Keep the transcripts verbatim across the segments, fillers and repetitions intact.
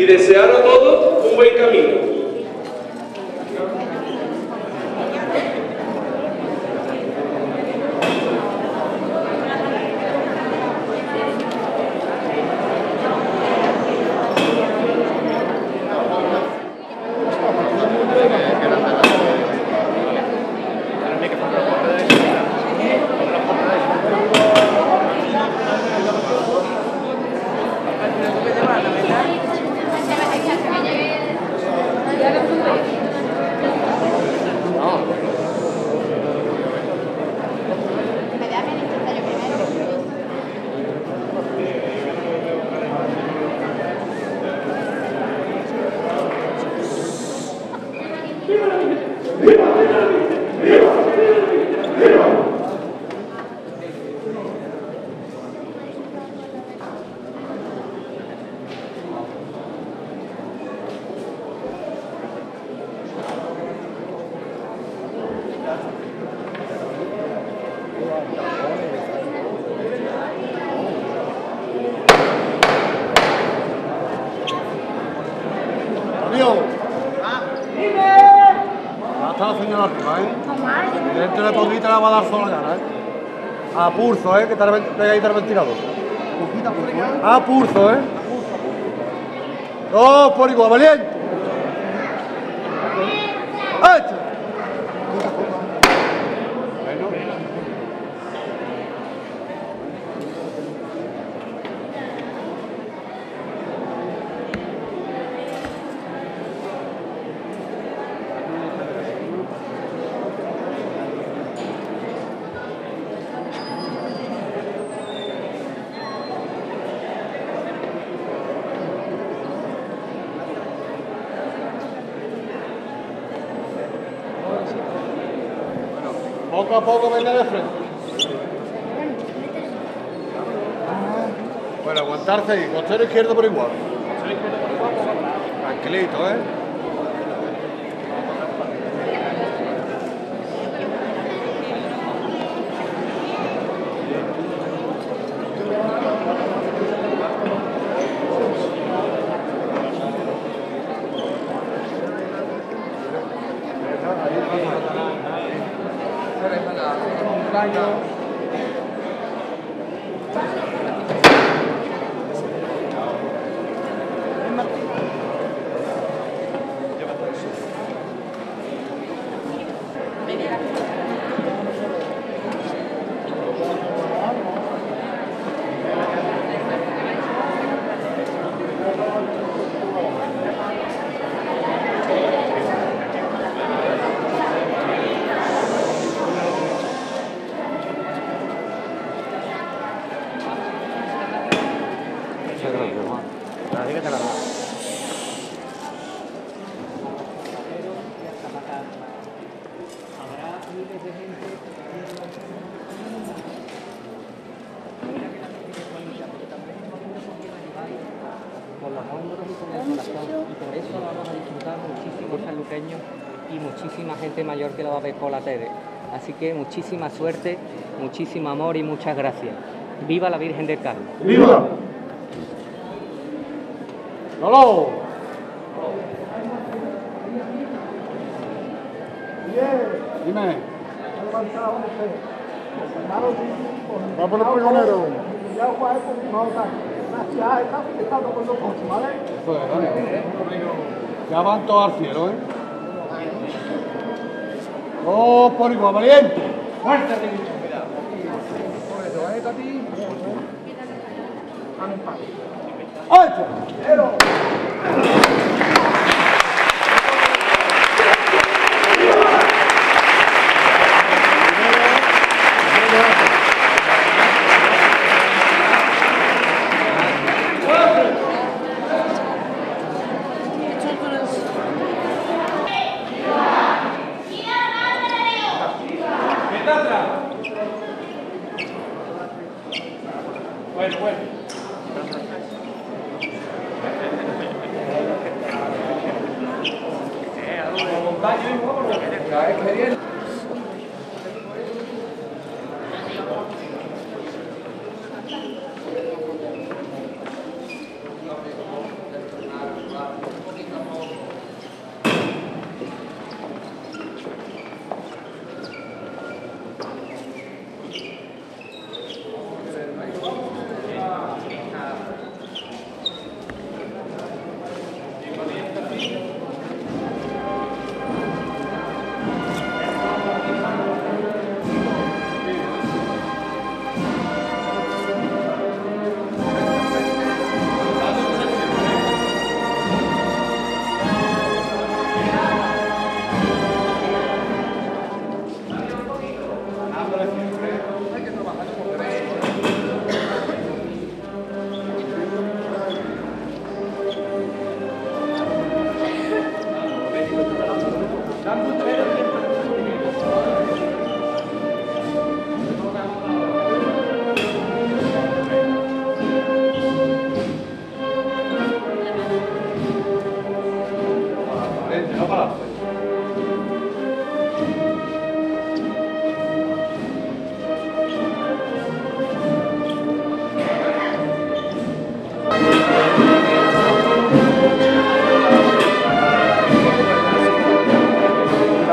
y desear a todos un buen camino. Dentro de poquito la va a dar sola gana, ¿eh? A pulso, ¿eh? Que te ahí el ventilador. A pulso, ¿eh? Dos por igual, valiente. ¡Hecho! Poco a poco venga de frente. Bueno, aguantarse ahí, costero izquierdo por igual. Tranquilito, ¿eh? Con los hombros y con el corazón, y por eso lo vamos a disfrutar muchísimos sanluqueños y muchísima gente mayor que lo va a ver por la tele. Así que muchísima suerte, muchísimo amor y muchas gracias. ¡Viva la Virgen del Carmen! ¡Viva! ¡Lolo! Dime. Va a poner pregonero. Ya van todos al cielo, ¿eh? ¡Oh, por igual, valiente! ¡Fuerte, Rivicho! Cuidado. Por eso, ¿eh, Tati? ¡Al empate! ¡Ocho! Bueno, bueno. Eh, a la montaña y vamos a ver. Cada vez que viene.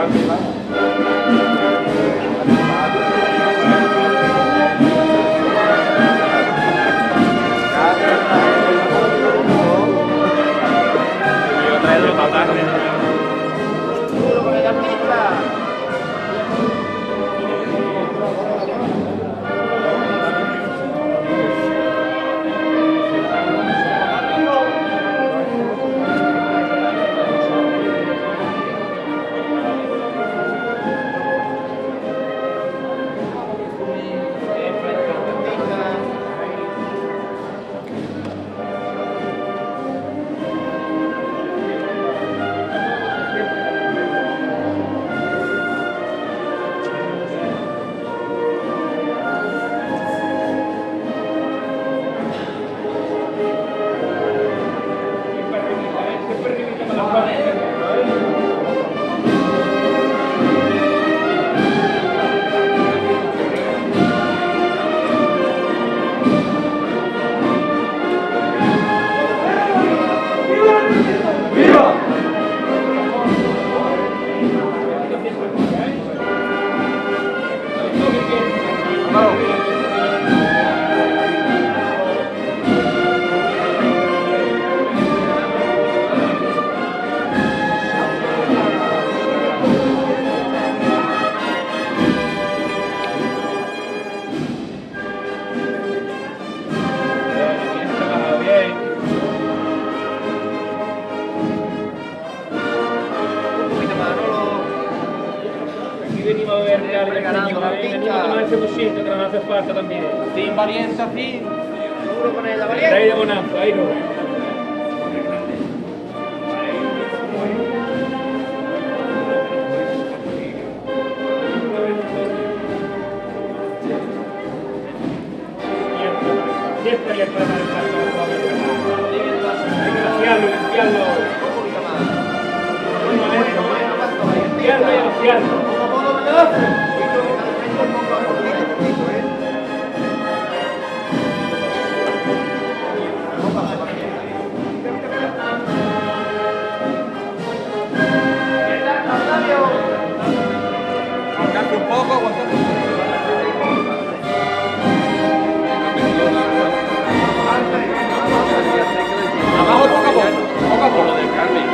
Venimos a ver real, venimos a tomar ese buchito que nos hace falta también. Sin valiente, sí. Duro con ella, valiente. Ahí de bonazo, ahí no. Siempre hay que tratar de estar todo limpiarlo, limpiarlo. Limpiarlo y limpiarlo. Aguantarte un poco, aguantarte un poco. Abajo poco a poco, poco a poco del Carmen.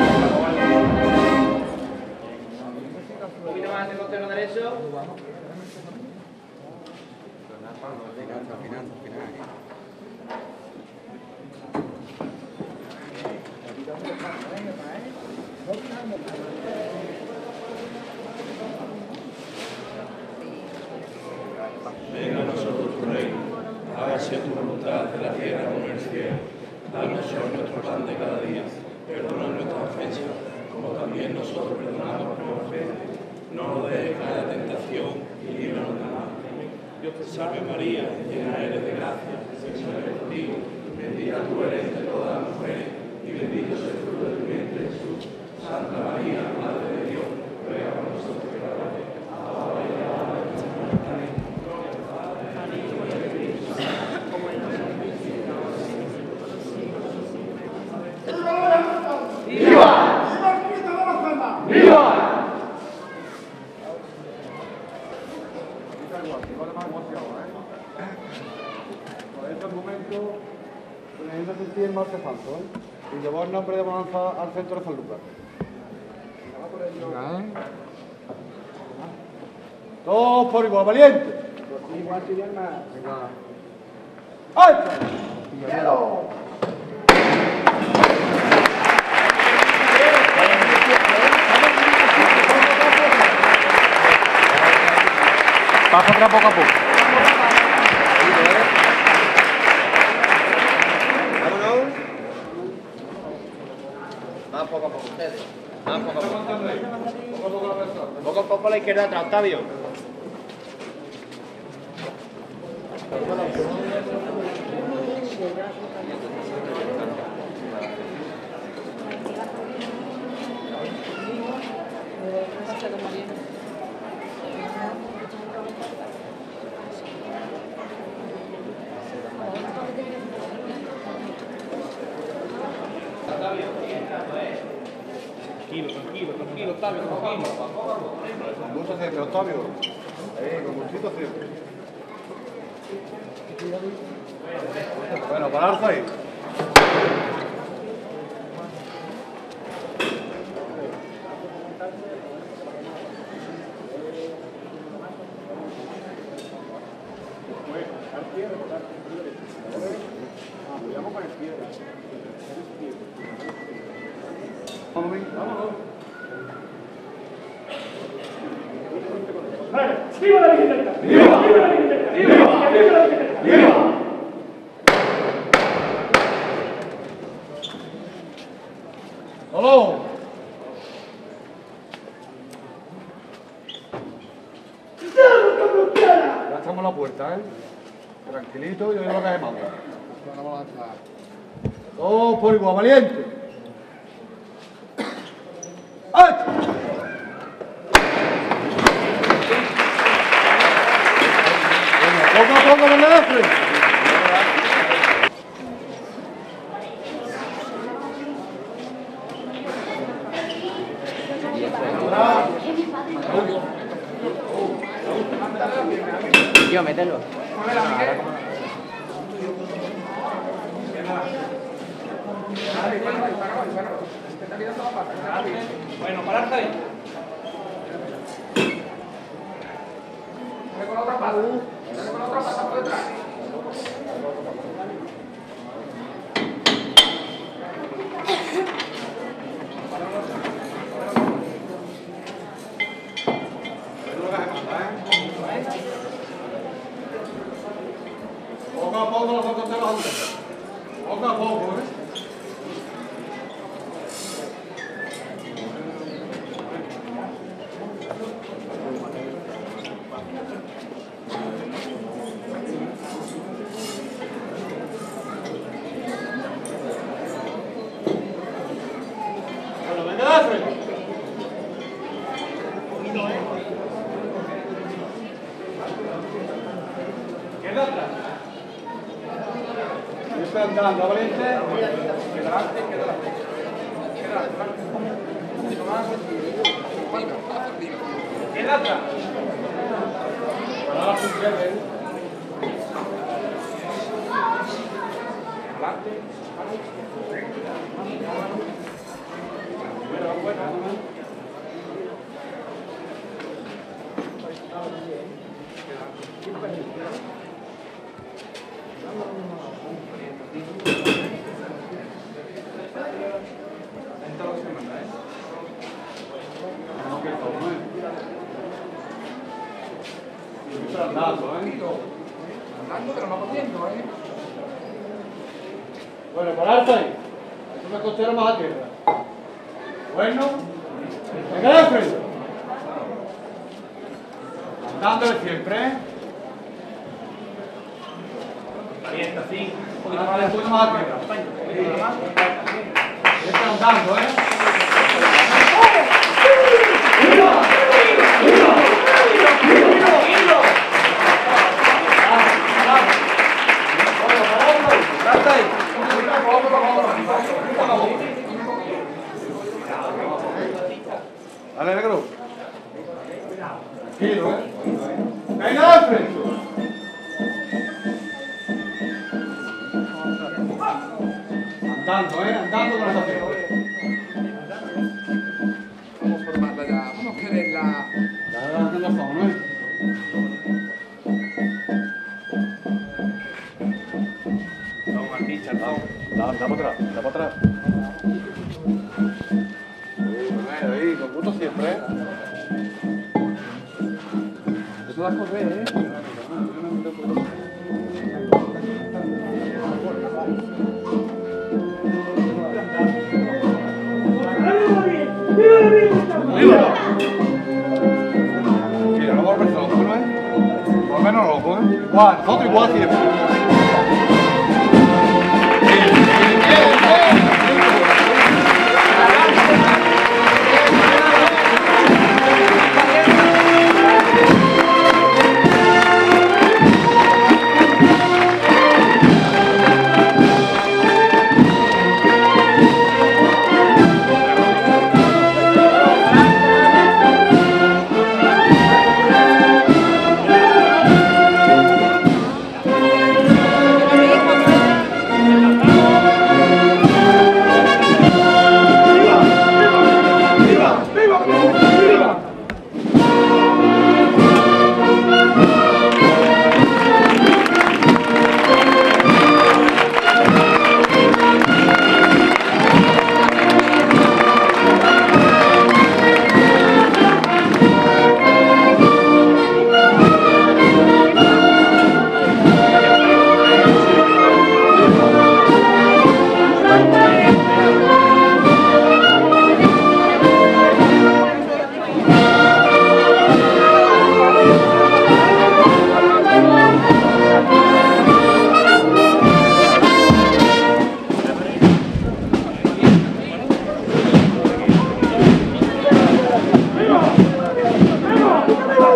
Un poquito más de costero derecho. Venga a nosotros tu reino, hágase tu voluntad en la tierra como en el cielo. Danos hoy nuestro pan de cada día, perdona nuestras ofensas, como también nosotros perdonamos a los ofensores. No nos dejes caer en tentación y líbranos del mal. Dios te salve María, llena eres de gracia, el Señor es contigo. Bendita tú eres entre todas las mujeres, y bendito es el fruto de tu vientre Jesús. Santa María, Madre de Dios, ruega por nosotros pecadores, ahora y en la hora de nuestra muerte. Amén. Por este momento, teniendo sentir el artefacto, ¿eh? Y llevó el nombre de bonanza al centro de San Lucas. Venga, ¿eh? Todos por igual, valiente. Igual, venga. ¡Alto! Pasa atrás poco a poco. Vámonos. Más poco a poco ustedes. Más poco a poco. Poco a poco a la izquierda atrás, Octavio. Tranquilo, tranquilo, tranquilo. tranquilo, Octavio, tranquilo. Con gusto siempre, Octavio. Ahí, con gustito siempre. Bueno, pararse ahí. ¡Viva la Virgen! ¡Viva! ¡Viva la Virgen! ¡Viva! ¡Viva la Virgen! ¡Viva! ¡Solo! Ya estamos en la puerta, ¿eh? Tranquilito, yo digo lo que se manda. Todos por igual, valiente. ¡Ay! Poco a poco, ¿verdad? Tío, mételo. Bueno, pararse ahí. Dale con la otra pata. Dale con la otra pata por detrás. Poco a poco los otros te los antes. Poco a poco, ¿eh? Bueno, venga, Alfred. Queda atrás. Estoy andando, valiente. Queda adelante, queda adelante. Queda adelante. Queda atrás. Ahora se pierde. Adelante. Primero, buena. Andando, ¿eh? Andando, pero no corriendo, ¿eh? Bueno, pararse ahí. Es una costera más a tierra. Bueno. Venga, Alfred. Andándole siempre, ¿eh? Calienta, sí. Un poquito más a tierra. Este andando, ¿eh? Dale, negro. Tranquilo, ¿eh? Venga, Alfred. Andando, ¿eh? Andando con esta tierra. Vamos a formarla ya. Vamos a quererla. Ya la tenemos todo, ¿no? Vamos al pitcher, vamos. Da, da para atrás, da para atrás. Bueno, ahí, con gusto siempre, ¿eh? Eso da a correr, ¿eh? ¡Viva! Mira, no volverse loco, ¿no es? Por lo menos loco, ¿eh? Igual, nosotros igual siempre.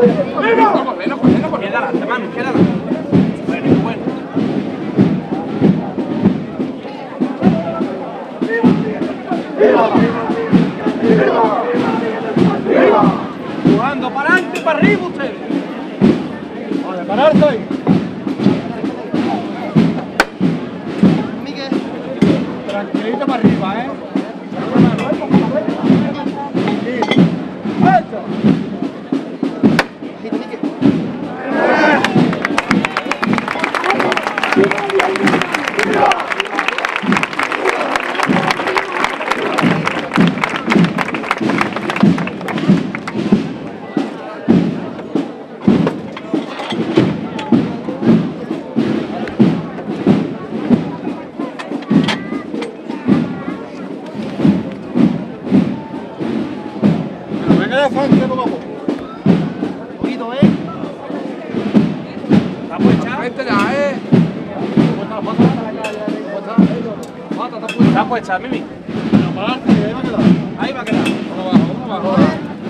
Queda adelante, mami, queda adelante. Bueno, bueno. Jugando para adelante y para arriba ustedes. Vale, pararse ahí. Tranquilito para arriba, ¿eh? Venga, Frank, que no vamos. Oído, ¿eh? ¿Está puesta? Vente ya, eh. Está puesta, Mimi. Para adelante, que ahí va a quedar. Ahí va a quedar. Vamos abajo, vamos abajo.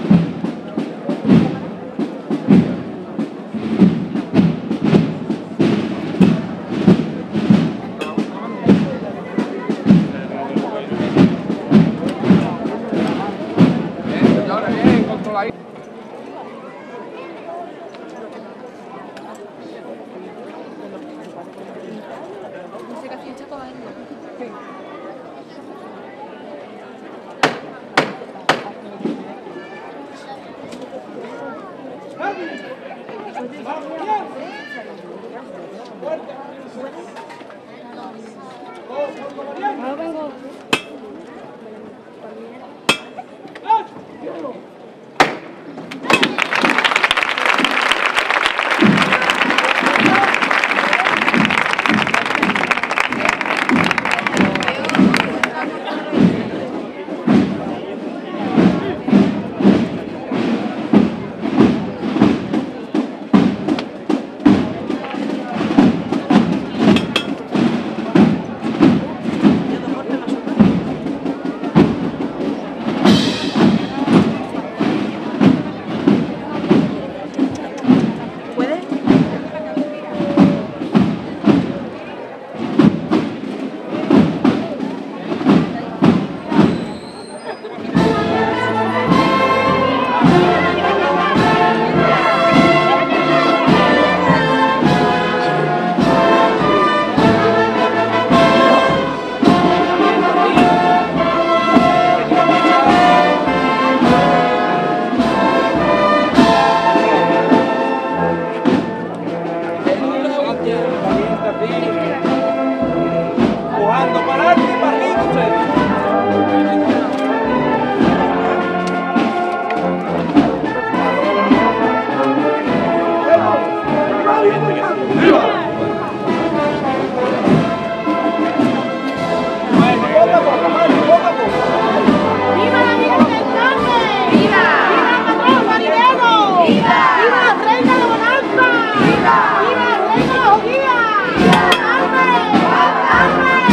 Bien, señores, bien, controladito. Música así hecha toda no vengo. Jugando para adelante y para arriba ustedes. Bueno, poco a poco, Mari, poco a poco. ¡Viva la Virgen del Carmen! ¡Viva! ¡Viva el patrón marinero! ¡Viva! ¡Viva la reina de Bonanza! ¡Viva! ¡Viva la reina de los Ojías! ¡Viva Carmen! ¡Carmen!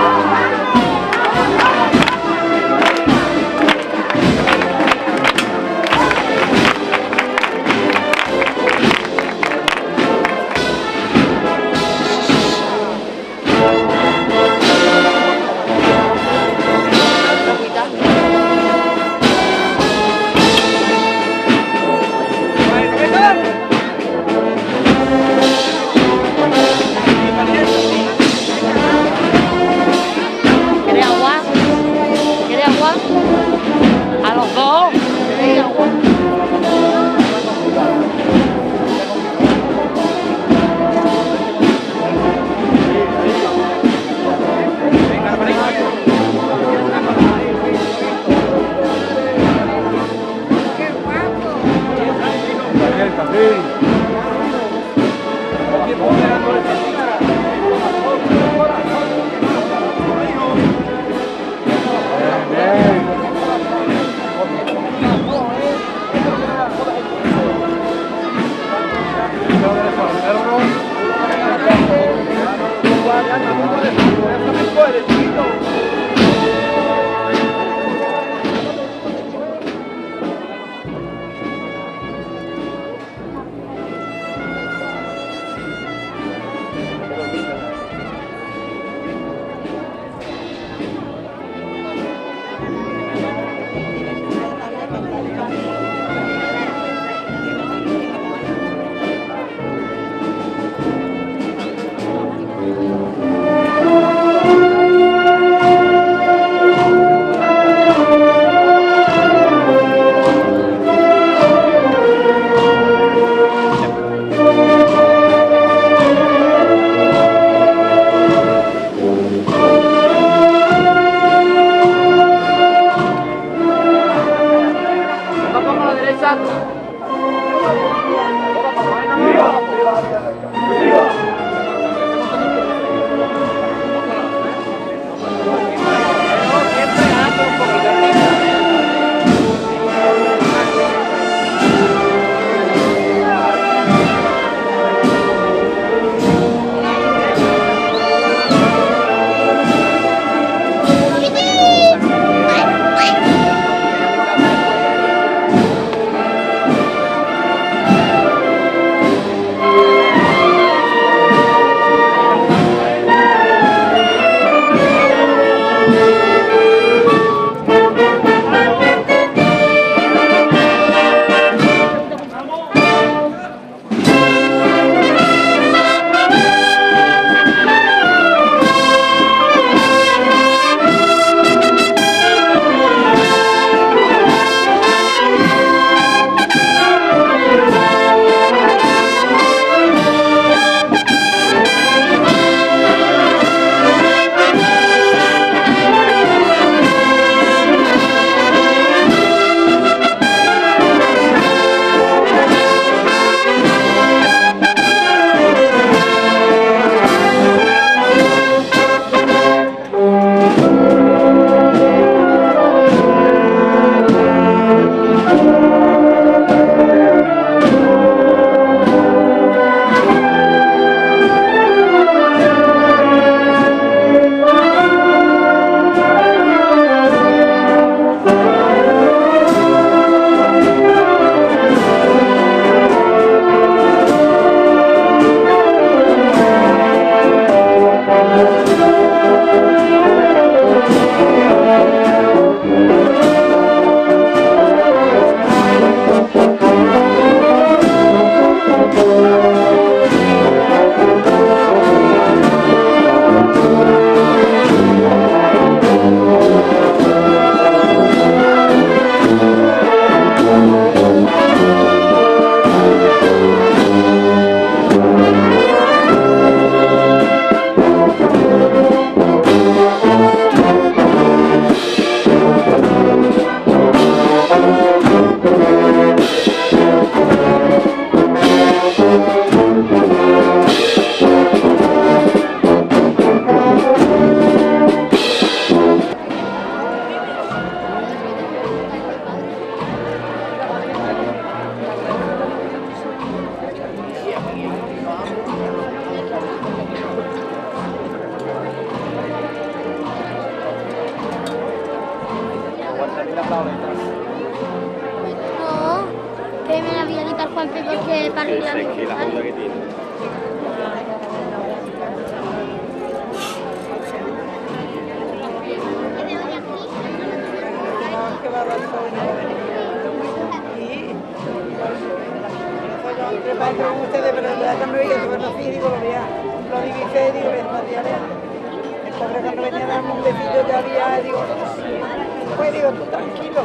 Bueno, venga, dale. ¿Quieres agua? ¿Quieres agua? A los dos. ¿Queréis agua? Venga, para ahí. Daniel, también. Bien. No, que me la voy a quitar Juanpe porque para ir a mi casa. Ustedes, pero ya me veía sobre los digo, lo veía, lo divisé, digo, les materiales. El pobre cuando venía a darme un besito ya había, digo, pues digo, tú tranquilo.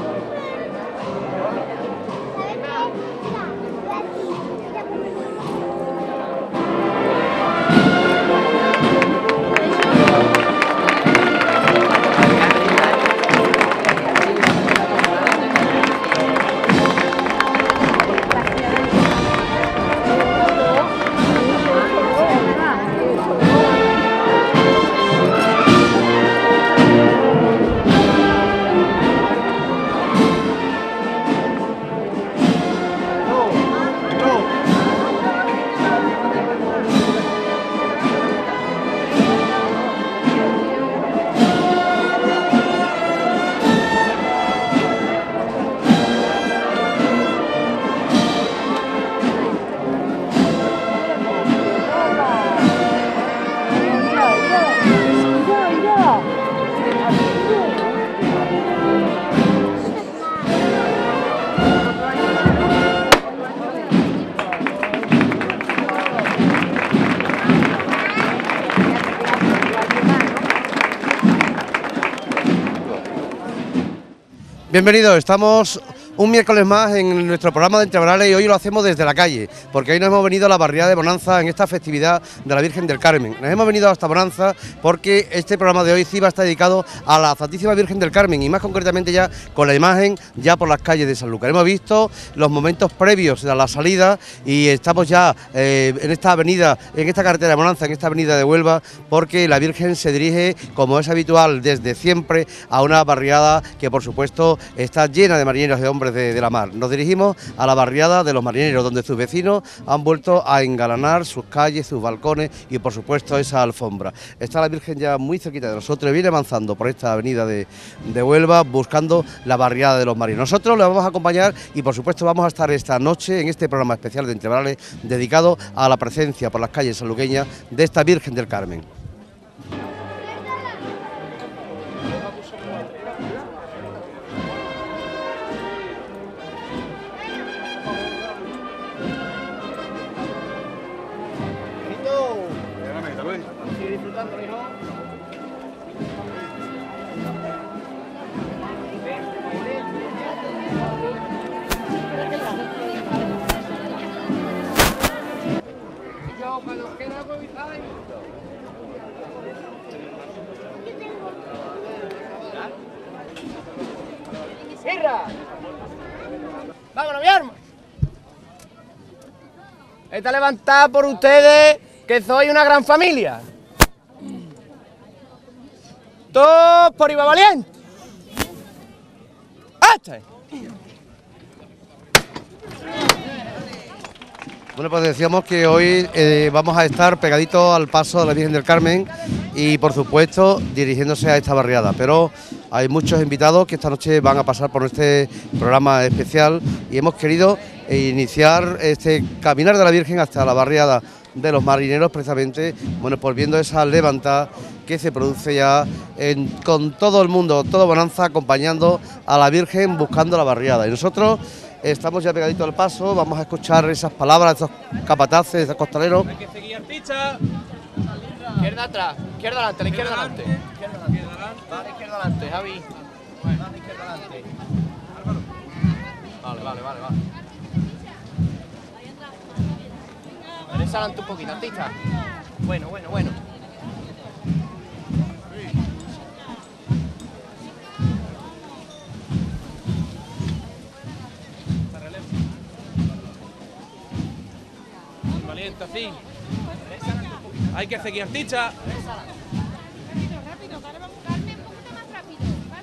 Bienvenidos, estamos un miércoles más en nuestro programa de Entreverales y hoy lo hacemos desde la calle, porque hoy nos hemos venido a la barriada de Bonanza en esta festividad de la Virgen del Carmen. Nos hemos venido hasta Bonanza porque este programa de hoy sí va a estar dedicado a la Santísima Virgen del Carmen y más concretamente ya con la imagen ya por las calles de Sanlúcar. Hemos visto los momentos previos a la salida y estamos ya eh, en esta avenida, en esta carretera de Bonanza, en esta avenida de Huelva, porque la Virgen se dirige, como es habitual desde siempre, a una barriada que por supuesto está llena de marineros, de hombres de, de la mar. Nos dirigimos a la barriada de los marineros, donde sus vecinos han vuelto a engalanar sus calles, sus balcones y por supuesto esa alfombra. Está la Virgen ya muy cerquita de nosotros, viene avanzando por esta avenida de, de Huelva buscando la barriada de los marineros. Nosotros le vamos a acompañar y por supuesto vamos a estar esta noche en este programa especial de Entreverales dedicado a la presencia por las calles sanluqueñas de esta Virgen del Carmen. Sigue disfrutando, hijo. ¡Irra! ¡Vámonos, mi arma! Está levantada por ustedes, que soy una gran familia. Todos por Iba Valiente. ¡Hasta! Bueno, pues decíamos que hoy eh, vamos a estar pegaditos al paso de la Virgen del Carmen y por supuesto dirigiéndose a esta barriada, pero hay muchos invitados que esta noche van a pasar por este programa especial y hemos querido iniciar este caminar de la Virgen hasta la barriada de los marineros, precisamente, bueno, pues viendo esa levantada que se produce ya en, con todo el mundo, todo Bonanza acompañando a la Virgen buscando la barriada. Y nosotros estamos ya pegaditos al paso, vamos a escuchar esas palabras, esos capataces, esos costaleros. Hay que seguir artista. Izquierda atrás, izquierda adelante, la izquierda adelante. Izquierda adelante. Vale, izquierda adelante, Javi. Vale, izquierda adelante. Vale, vale, vale, vale. Derecha adelante un poquito, artista. Bueno, bueno, bueno. Valiente, así. Hay que seguir artista. Rápido, rápido, que ahora vamos a darle un poquito más rápido.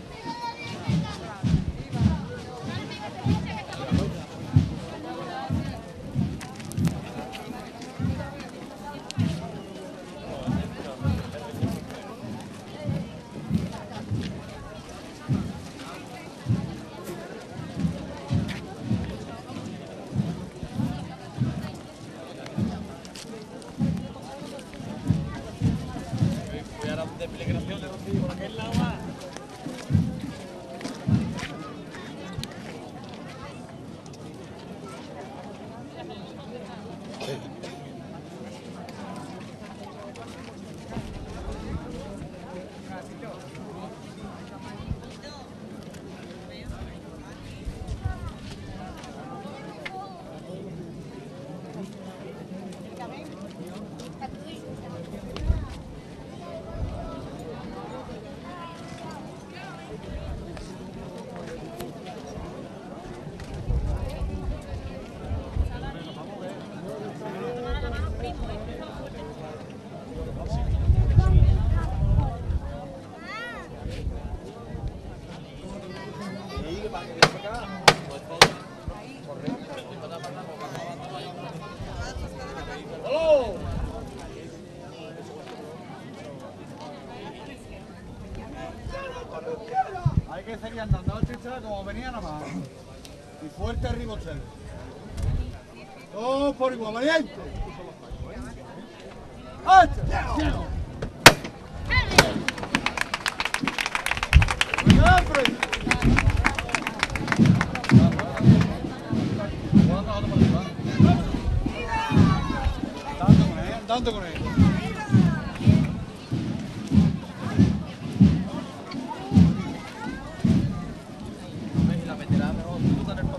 Hay que seguir andando, chicha, como venía nada más. Y fuerte arriba usted. Todos por igual, valiente. ¡Hasta! Andando con él. La veterana, tú estás en el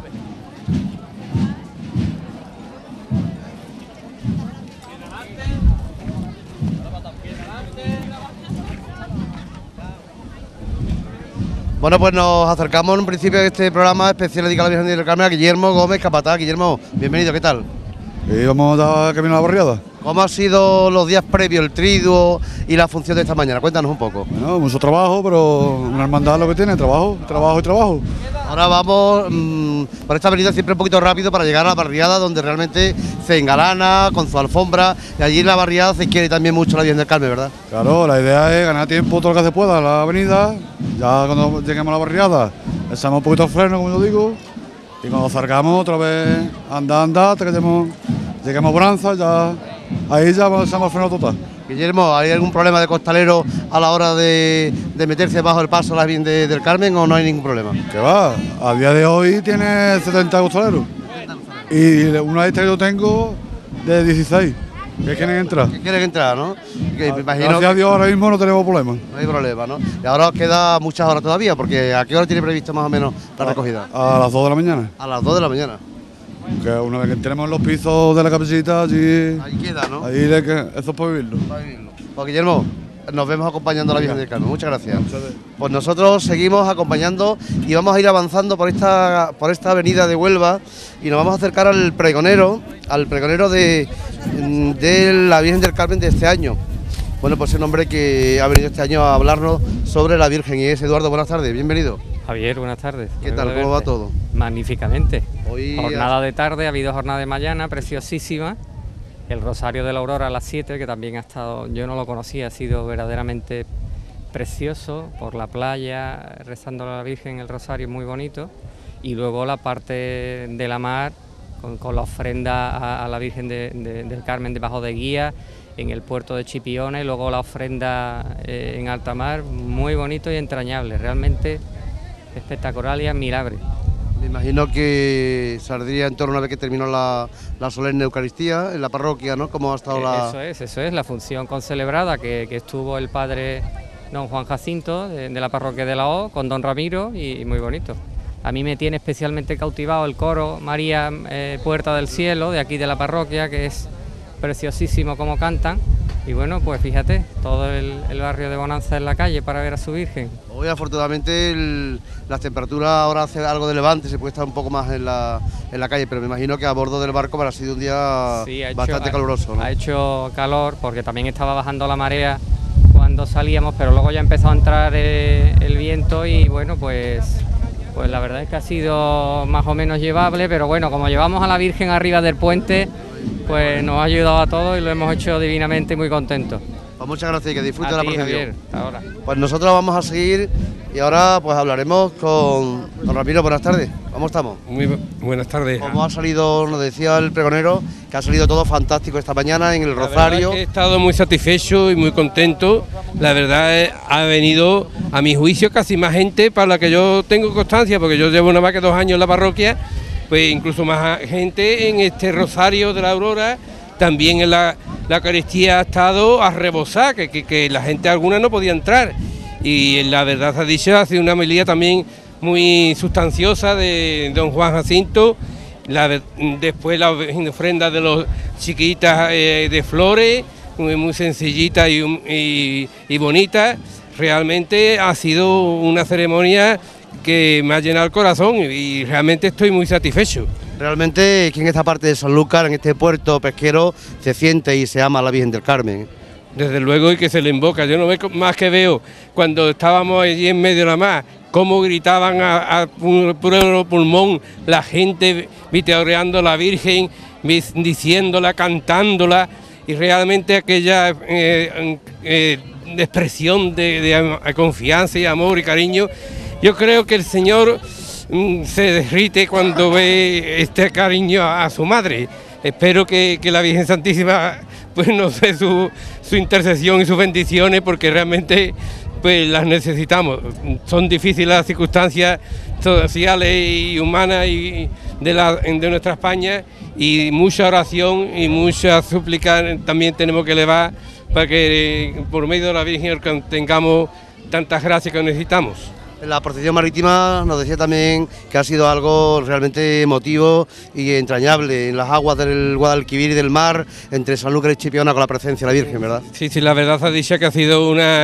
Bueno, pues nos acercamos en un principio de este programa especial dedicado a la Virgen del Carmen a Guillermo Gómez Capataz. Guillermo, bienvenido, ¿qué tal? Y vamos a dar camino a la barriada. ¿Cómo han sido los días previos, el triduo y la función de esta mañana? Cuéntanos un poco. Bueno, mucho trabajo, pero una hermandad lo que tiene, trabajo, trabajo y trabajo. Ahora vamos mmm, por esta avenida siempre un poquito rápido para llegar a la barriada donde realmente se engalana con su alfombra y allí en la barriada se quiere también mucho la Virgen del Carmen, ¿verdad? Claro, la idea es ganar tiempo todo lo que se pueda en la avenida, ya cuando lleguemos a la barriada echamos un poquito de freno, como yo digo, y cuando salgamos otra vez anda, anda, hasta que lleguemos, lleguemos a Bonanza, ya ahí ya echamos freno total. Guillermo, ¿hay algún problema de costalero a la hora de, de meterse bajo el paso a la Virgen de, del Carmen o no hay ningún problema? Que va, a día de hoy tiene setenta costaleros y una lista que yo tengo de dieciséis que quieren entrar. Que quieren entrar, ¿no? Que me imagino Gracias a Dios ahora mismo no tenemos problema. No hay problema, ¿no? Y ahora os queda muchas horas todavía, porque ¿a qué hora tiene previsto más o menos la recogida? A las dos de la mañana. A las dos de la mañana. Que una vez que tenemos los pisos de la capillita, allí. Ahí queda, ¿no? Ahí de que eso es para vivirlo. Para vivirlo. Pues Guillermo, nos vemos acompañando a la Virgen del Carmen. Muchas gracias. Pues nosotros seguimos acompañando y vamos a ir avanzando por esta, por esta avenida de Huelva y nos vamos a acercar al pregonero, al pregonero de, de la Virgen del Carmen de este año. Bueno, pues un hombre que ha venido este año a hablarnos sobre la Virgen y es Eduardo. Buenas tardes, bienvenido. Javier, buenas tardes. ¿Qué tal? ¿Cómo va todo? Magníficamente. Hoy jornada de tarde, ha habido jornada de mañana, preciosísima. El Rosario de la Aurora a las siete, que también ha estado, yo no lo conocía, ha sido verdaderamente precioso, por la playa, rezando a la Virgen el Rosario, muy bonito. Y luego la parte de la mar, con, con la ofrenda a, a la Virgen de, de, del Carmen debajo de guía, en el puerto de Chipiona, y luego la ofrenda eh, en alta mar, muy bonito y entrañable, realmente espectacular y admirable. Me imagino que saldría en torno a una vez que terminó la, la solemne Eucaristía en la parroquia, ¿no? ¿Cómo ha estado eh, la...? Eso es, eso es, la función concelebrada que, que estuvo el padre don Juan Jacinto de, de la parroquia de la O con don Ramiro y, y muy bonito. A mí me tiene especialmente cautivado el coro María eh, Puerta del Cielo de aquí de la parroquia, que es preciosísimo como cantan. Y bueno, pues fíjate, todo el, el barrio de Bonanza en la calle para ver a su Virgen. Hoy afortunadamente el, las temperaturas ahora hace algo de levante, se puede estar un poco más en la, en la calle, pero me imagino que a bordo del barco habrá sido un día sí, ha bastante hecho, caluroso, ¿no? Ha hecho calor porque también estaba bajando la marea cuando salíamos, pero luego ya empezó a entrar eh, el viento y bueno, pues, pues la verdad es que ha sido más o menos llevable, pero bueno, como llevamos a la Virgen arriba del puente, pues nos ha ayudado a todos y lo hemos hecho divinamente y muy contentos. Pues muchas gracias y que disfrute A la ti, procesión. Javier, hasta ahora. Pues nosotros vamos a seguir y ahora pues hablaremos con don Ramiro. Buenas tardes, ¿cómo estamos? Muy bu buenas tardes. ¿Cómo ha salido, nos decía el pregonero, que ha salido todo fantástico esta mañana en el La Rosario? verdad es que he estado muy satisfecho y muy contento. La verdad es, ha venido, a mi juicio, casi más gente para la que yo tengo constancia, porque yo llevo nada más que dos años en la parroquia, pues incluso más gente en este Rosario de la Aurora. También en la, la Eucaristía ha estado a rebosar, que, que, que la gente alguna no podía entrar. Y la verdad se ha dicho, ha sido una homilía también muy sustanciosa de don Juan Jacinto. La, después la ofrenda de los chiquitas eh, de flores, muy, muy sencillita y, y, y bonita. Realmente ha sido una ceremonia que me ha llenado el corazón y realmente estoy muy satisfecho. Realmente aquí en esta parte de Sanlúcar, en este puerto pesquero, se siente y se ama a la Virgen del Carmen. Desde luego, y que se le invoca. Yo no veo más que veo cuando estábamos allí en medio de la mar, cómo gritaban a, a puro pulmón la gente vitoreando a la Virgen, diciéndola, cantándola, y realmente aquella eh, eh, expresión de, de confianza y amor y cariño. Yo creo que el Señor mm, se derrite cuando ve este cariño a, a su madre. Espero que, que la Virgen Santísima pues nos dé su, su intercesión y sus bendiciones, porque realmente pues las necesitamos. Son difíciles las circunstancias sociales y humanas y de, la, de nuestra España, y mucha oración y mucha súplica también tenemos que elevar para que por medio de la Virgen tengamos tantas gracias que necesitamos. La procesión marítima nos decía también que ha sido algo realmente emotivo y entrañable en las aguas del Guadalquivir y del mar, entre Sanlúcar y Chipiona, con la presencia de la Virgen, ¿verdad? Sí, sí, la verdad ha dicho que ha sido una,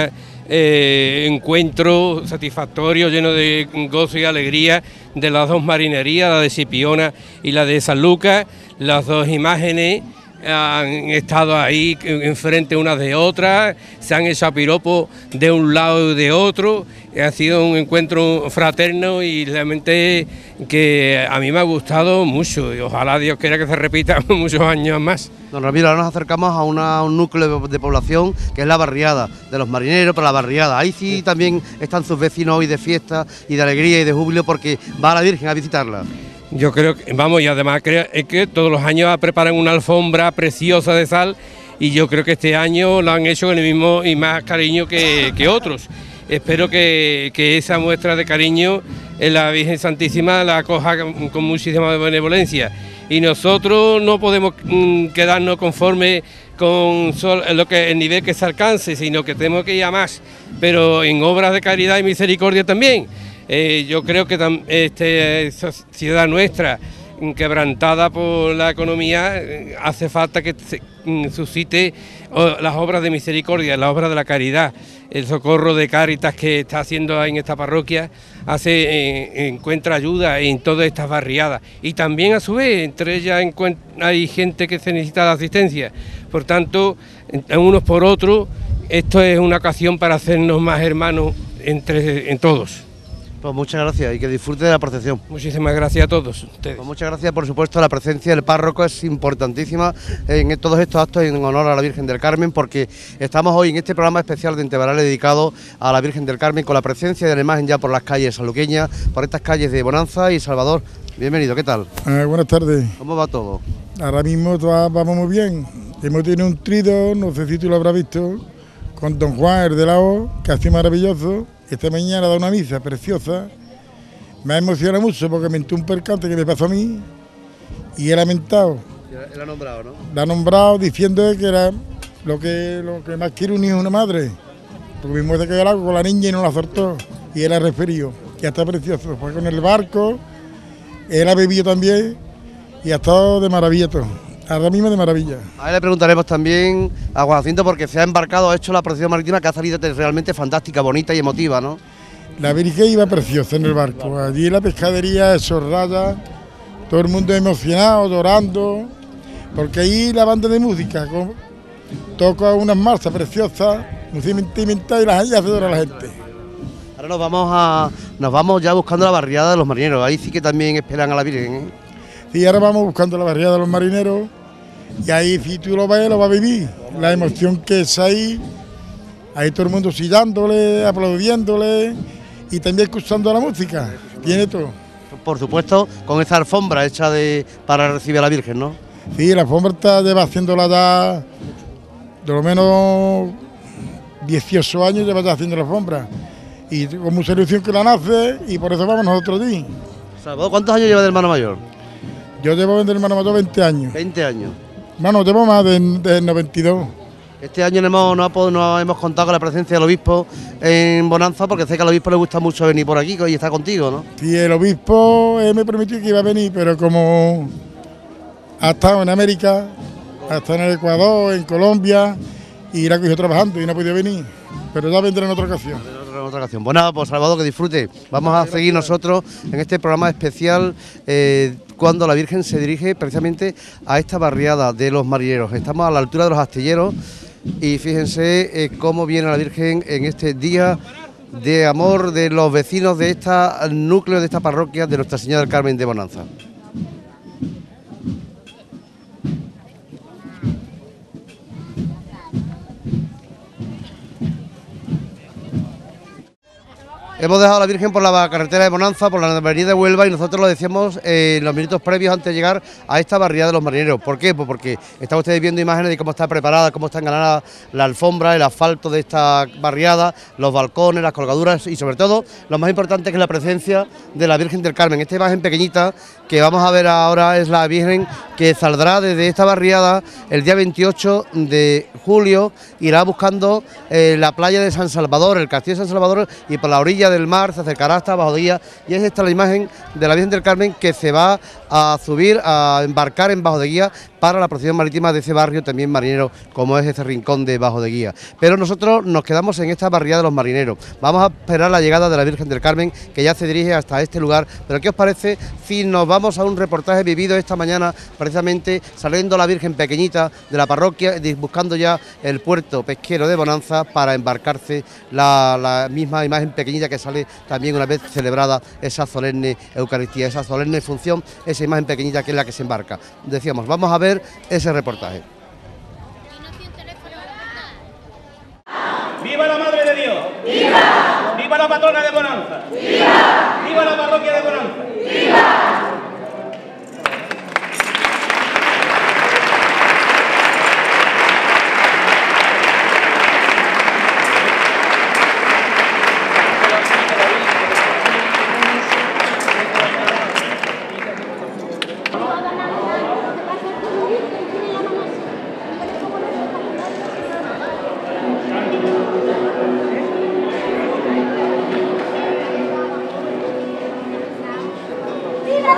eh, encuentro satisfactorio, lleno de gozo y alegría de las dos marinerías, la de Sipiona y la de San Lucas. Las dos imágenes han estado ahí enfrente unas de otras, se han hecho piropos de un lado y de otro. Ha sido un encuentro fraterno y realmente que a mí me ha gustado mucho y ojalá Dios quiera que se repita muchos años más. Don Ramiro, ahora nos acercamos a, una, a un núcleo de, de población que es la barriada de los marineros, pero la barriada, ahí sí también están sus vecinos hoy de fiesta y de alegría y de júbilo porque va a la Virgen a visitarla. Yo creo que, vamos, y además creo es que todos los años preparan una alfombra preciosa de sal y yo creo que este año lo han hecho con el mismo y más cariño que, que otros. Espero que, que esa muestra de cariño en la Virgen Santísima la acoja con, con muchísima benevolencia. Y nosotros no podemos mm, quedarnos conformes con sol, lo que, el nivel que se alcance, sino que tenemos que ir a más, pero en obras de caridad y misericordia también. Eh, yo creo que tam, este, sociedad nuestra, quebrantada por la economía, eh, hace falta que se, mm, suscite oh, las obras de misericordia, las obras de la caridad. El socorro de Cáritas que está haciendo en esta parroquia hace eh, encuentra ayuda en todas estas barriadas y también a su vez entre ellas hay gente que se necesita de asistencia. Por tanto, unos por otros, esto es una ocasión para hacernos más hermanos entre en todos. Pues muchas gracias y que disfrute de la procesión. Muchísimas gracias a todos ustedes. Pues muchas gracias, por supuesto, la presencia del párroco es importantísima en todos estos actos en honor a la Virgen del Carmen, porque estamos hoy en este programa especial de Entebarales dedicado a la Virgen del Carmen con la presencia de la imagen ya por las calles sanluqueñas, por estas calles de Bonanza y Salvador. Bienvenido, ¿qué tal? Eh, buenas tardes. ¿Cómo va todo? Ahora mismo vamos muy bien. Hemos tenido un trido, no sé si tú lo habrás visto, con don Juan, el de la O, que ha sido maravilloso. Esta mañana ha dado una misa preciosa, me ha emocionado mucho porque me entró un percance que me pasó a mí y he lamentado. Él ha nombrado, ¿no? La ha nombrado diciendo que era lo que, lo que más quiere un hijo y una madre, porque mi mujer se quedó al agua con la niña y no la soltó y él ha referido, ya está precioso, fue con el barco, él ha bebido también y ha estado de maravilla todo. Ahora mismo de maravilla. A él le preguntaremos también a Juan Jacinto porque se ha embarcado, ha hecho la procesión marítima que ha salido realmente fantástica, bonita y emotiva, ¿no? La Virgen iba preciosa en el barco, allí en la pescadería, esos rayas, todo el mundo emocionado, llorando, porque ahí la banda de música con, toca unas marchas preciosas, muy sentimental y las hace llorar a la gente. Ahora nos vamos a, nos vamos ya buscando la barriada de los marineros, ahí sí que también esperan a la Virgen, ¿eh? Y ahora vamos buscando la barriada de los marineros y ahí si tú lo ves lo vas a vivir, la emoción que es ahí, ahí todo el mundo sillándole, aplaudiéndole y también escuchando la música, tiene todo. Por supuesto, con esa alfombra hecha de para recibir a la Virgen, ¿no? Sí, la alfombra está lleva haciéndola ya de lo menos dieciocho años, lleva ya haciendo la alfombra y con mucha ilusión que la nace y por eso vamos nosotros allí. Salvador, ¿cuántos años lleva de hermano mayor? Yo llevo de hermano mayor veinte años. veinte años. Bueno, llevo más de, de noventa y dos. Este año no hemos, no, no hemos contado con la presencia del obispo en Bonanza porque sé que al obispo le gusta mucho venir por aquí y está contigo, ¿no? Sí, el obispo eh, me prometió que iba a venir, pero como ha estado en América, ha estado en el Ecuador, en Colombia, y la cogió trabajando y no ha podido venir. Pero ya vendrá en otra ocasión. En otra ocasión. Pues nada, pues Salvador, que disfrute. Vamos a seguir nosotros en este programa especial eh, cuando la Virgen se dirige precisamente a esta barriada de los marineros. Estamos a la altura de los astilleros y fíjense eh, cómo viene la Virgen en este día de amor de los vecinos de este núcleo, de esta parroquia de Nuestra Señora del Carmen de Bonanza. Hemos dejado a la Virgen por la carretera de Bonanza, por la avenida de Huelva y nosotros lo decíamos eh, en los minutos previos antes de llegar a esta barriada de los marineros. ¿Por qué? Pues porque están ustedes viendo imágenes de cómo está preparada, cómo está engalanada la alfombra, el asfalto de esta barriada, los balcones, las colgaduras y sobre todo lo más importante que es la presencia de la Virgen del Carmen. Esta imagen pequeñita que vamos a ver ahora es la Virgen que saldrá desde esta barriada el día veintiocho de julio, irá buscando eh, la playa de San Salvador, el castillo de San Salvador y por la orilla del mar se acercará hasta Bajodía y es esta la imagen de la Virgen del Carmen que se va a subir, a embarcar en Bajo de Guía para la procesión marítima de ese barrio también marinero, como es ese rincón de Bajo de Guía. Pero nosotros nos quedamos en esta barriada de los marineros. Vamos a esperar la llegada de la Virgen del Carmen, que ya se dirige hasta este lugar. Pero ¿qué os parece si nos vamos a un reportaje vivido esta mañana, precisamente saliendo la Virgen pequeñita de la parroquia, buscando ya el puerto pesquero de Bonanza para embarcarse la, la misma imagen pequeñita que sale también una vez celebrada esa solemne Eucaristía, esa solemne función, esa imagen pequeñita que es la que se embarca? Decíamos, vamos a ver ese reportaje. ¡Viva la Madre de Dios! ¡Viva! ¡Viva la patrona de Bonanza! ¡Viva! ¡Viva la parroquia de Bonanza! ¡Viva! ¡Viva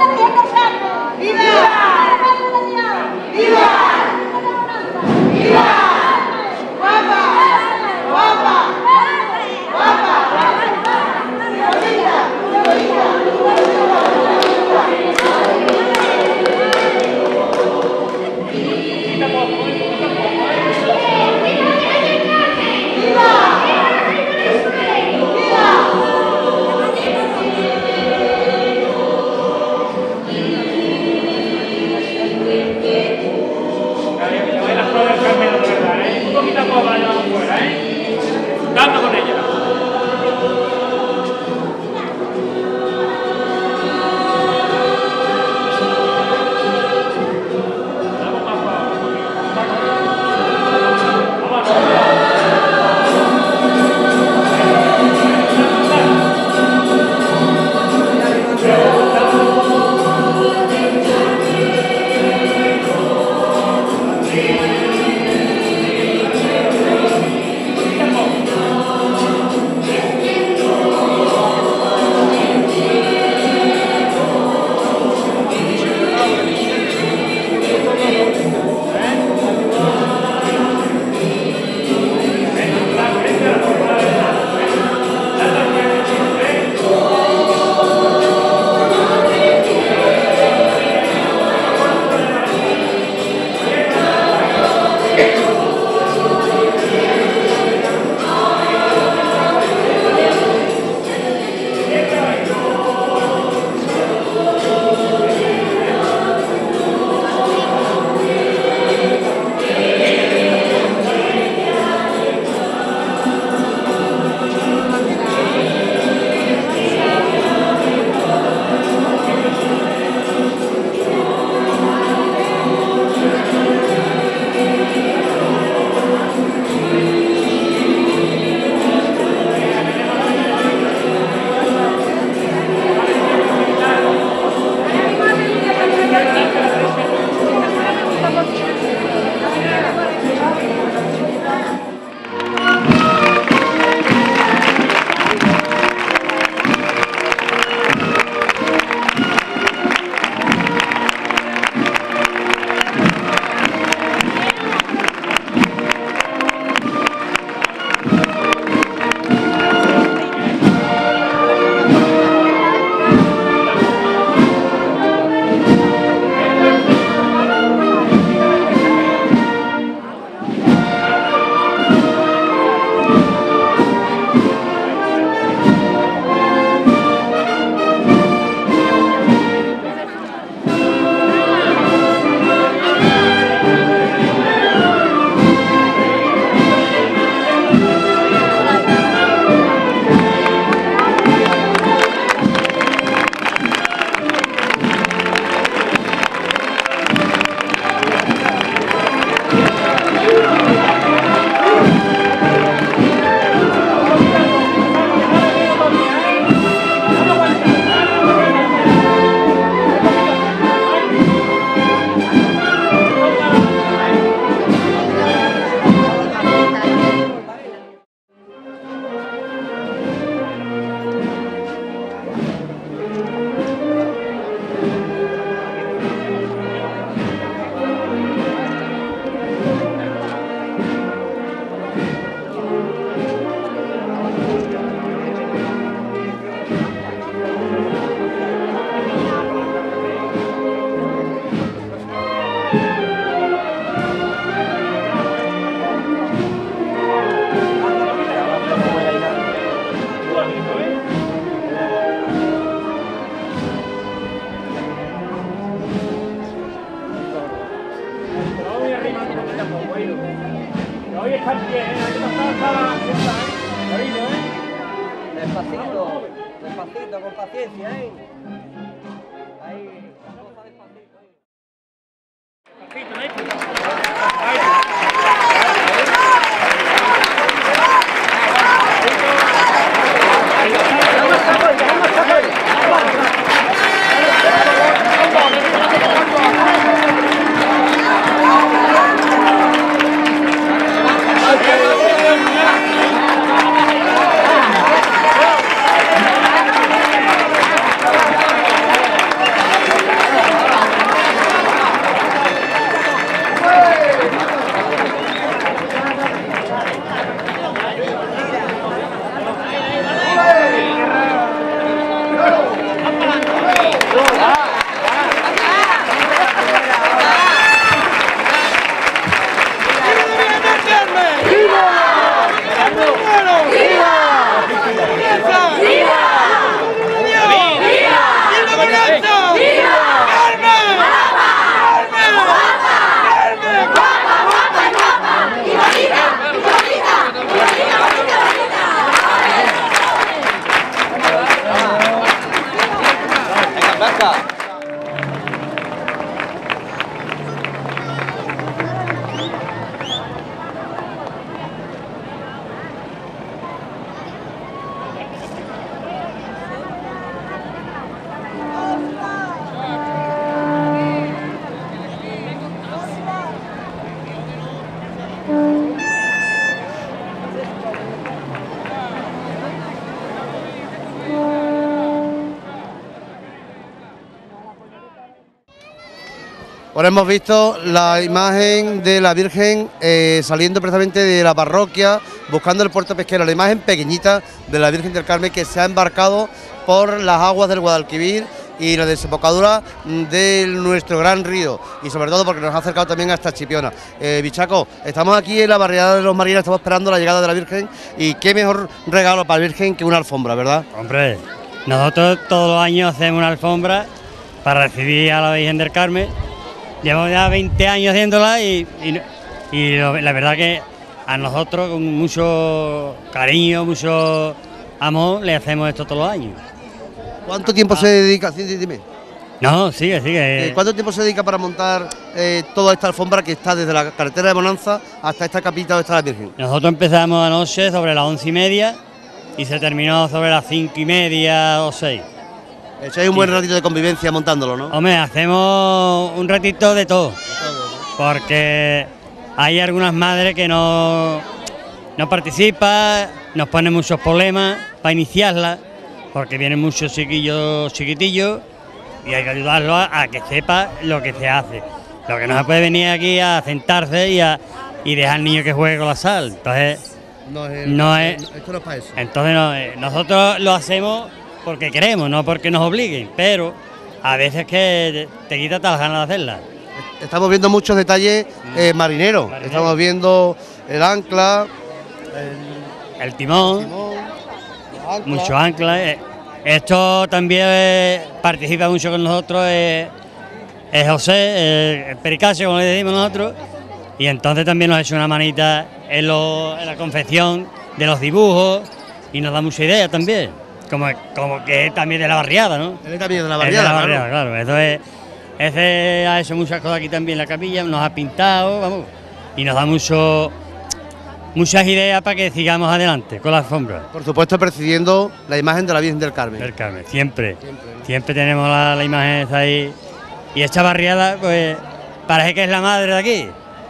voy arrimando con el poco, oído. Hoy está en pie, ¿eh? Hay que pasar hasta la fiesta, ¿eh? Oído, ¿eh? Despacito, despacito, con paciencia, ¿eh? Ahí, despacito, ¿eh? Ahora hemos visto la imagen de la Virgen eh, saliendo precisamente de la parroquia, buscando el puerto pesquero, la imagen pequeñita de la Virgen del Carmen que se ha embarcado por las aguas del Guadalquivir y la desembocadura de nuestro gran río, y sobre todo porque nos ha acercado también hasta Chipiona. Eh, Bichaco, estamos aquí en la barriada de los marineros, estamos esperando la llegada de la Virgen, y qué mejor regalo para la Virgen que una alfombra, ¿verdad? Hombre, nosotros todos los años hacemos una alfombra para recibir a la Virgen del Carmen. Llevamos ya veinte años haciéndola y, y, y lo, la verdad que a nosotros con mucho cariño, mucho amor, le hacemos esto todos los años. ¿Cuánto tiempo ah. se dedica? Dime. No, sigue, sigue. Eh, ¿Cuánto tiempo se dedica para montar eh, toda esta alfombra que está desde la carretera de Bonanza hasta esta capilla donde está la Virgen? Nosotros empezamos anoche sobre las once y media y se terminó sobre las cinco y media o seis. Echáis un buen ratito de convivencia montándolo, ¿no? Hombre, hacemos un ratito de todo, de todo, ¿no? Porque hay algunas madres que no, no participan, nos ponen muchos problemas para iniciarla, porque vienen muchos chiquillos chiquitillos y hay que ayudarlos a, a que sepa lo que se hace. Lo que no se puede venir aquí a sentarse y, a, y dejar al niño que juegue con la sal. Entonces, no es, no es, esto no es para eso. Entonces no, nosotros lo hacemos porque queremos, no porque nos obliguen, pero a veces que te quita las ganas de hacerla. Estamos viendo muchos detalles eh, marineros. Marinero. Estamos viendo el ancla, el, el timón, el timón ancla. Mucho ancla. Eh. Esto también eh, participa mucho con nosotros, eh, es José, eh, el Pericasio, como le decimos nosotros, y entonces también nos ha hecho una manita en, lo, en la confección de los dibujos y nos da mucha idea también. Como, como que es también de la barriada, ¿no? Él es también de la barriada, de la barriada, claro. claro. Eso es, ese ha hecho muchas cosas aquí también en la capilla, nos ha pintado, vamos, y nos da mucho, muchas ideas para que sigamos adelante con la alfombra. Por supuesto, presidiendo la imagen de la Virgen del Carmen. Del Carmen, siempre. Siempre, ¿no? Siempre tenemos la, la imagen esa ahí. Y esta barriada, pues, parece que es la madre de aquí.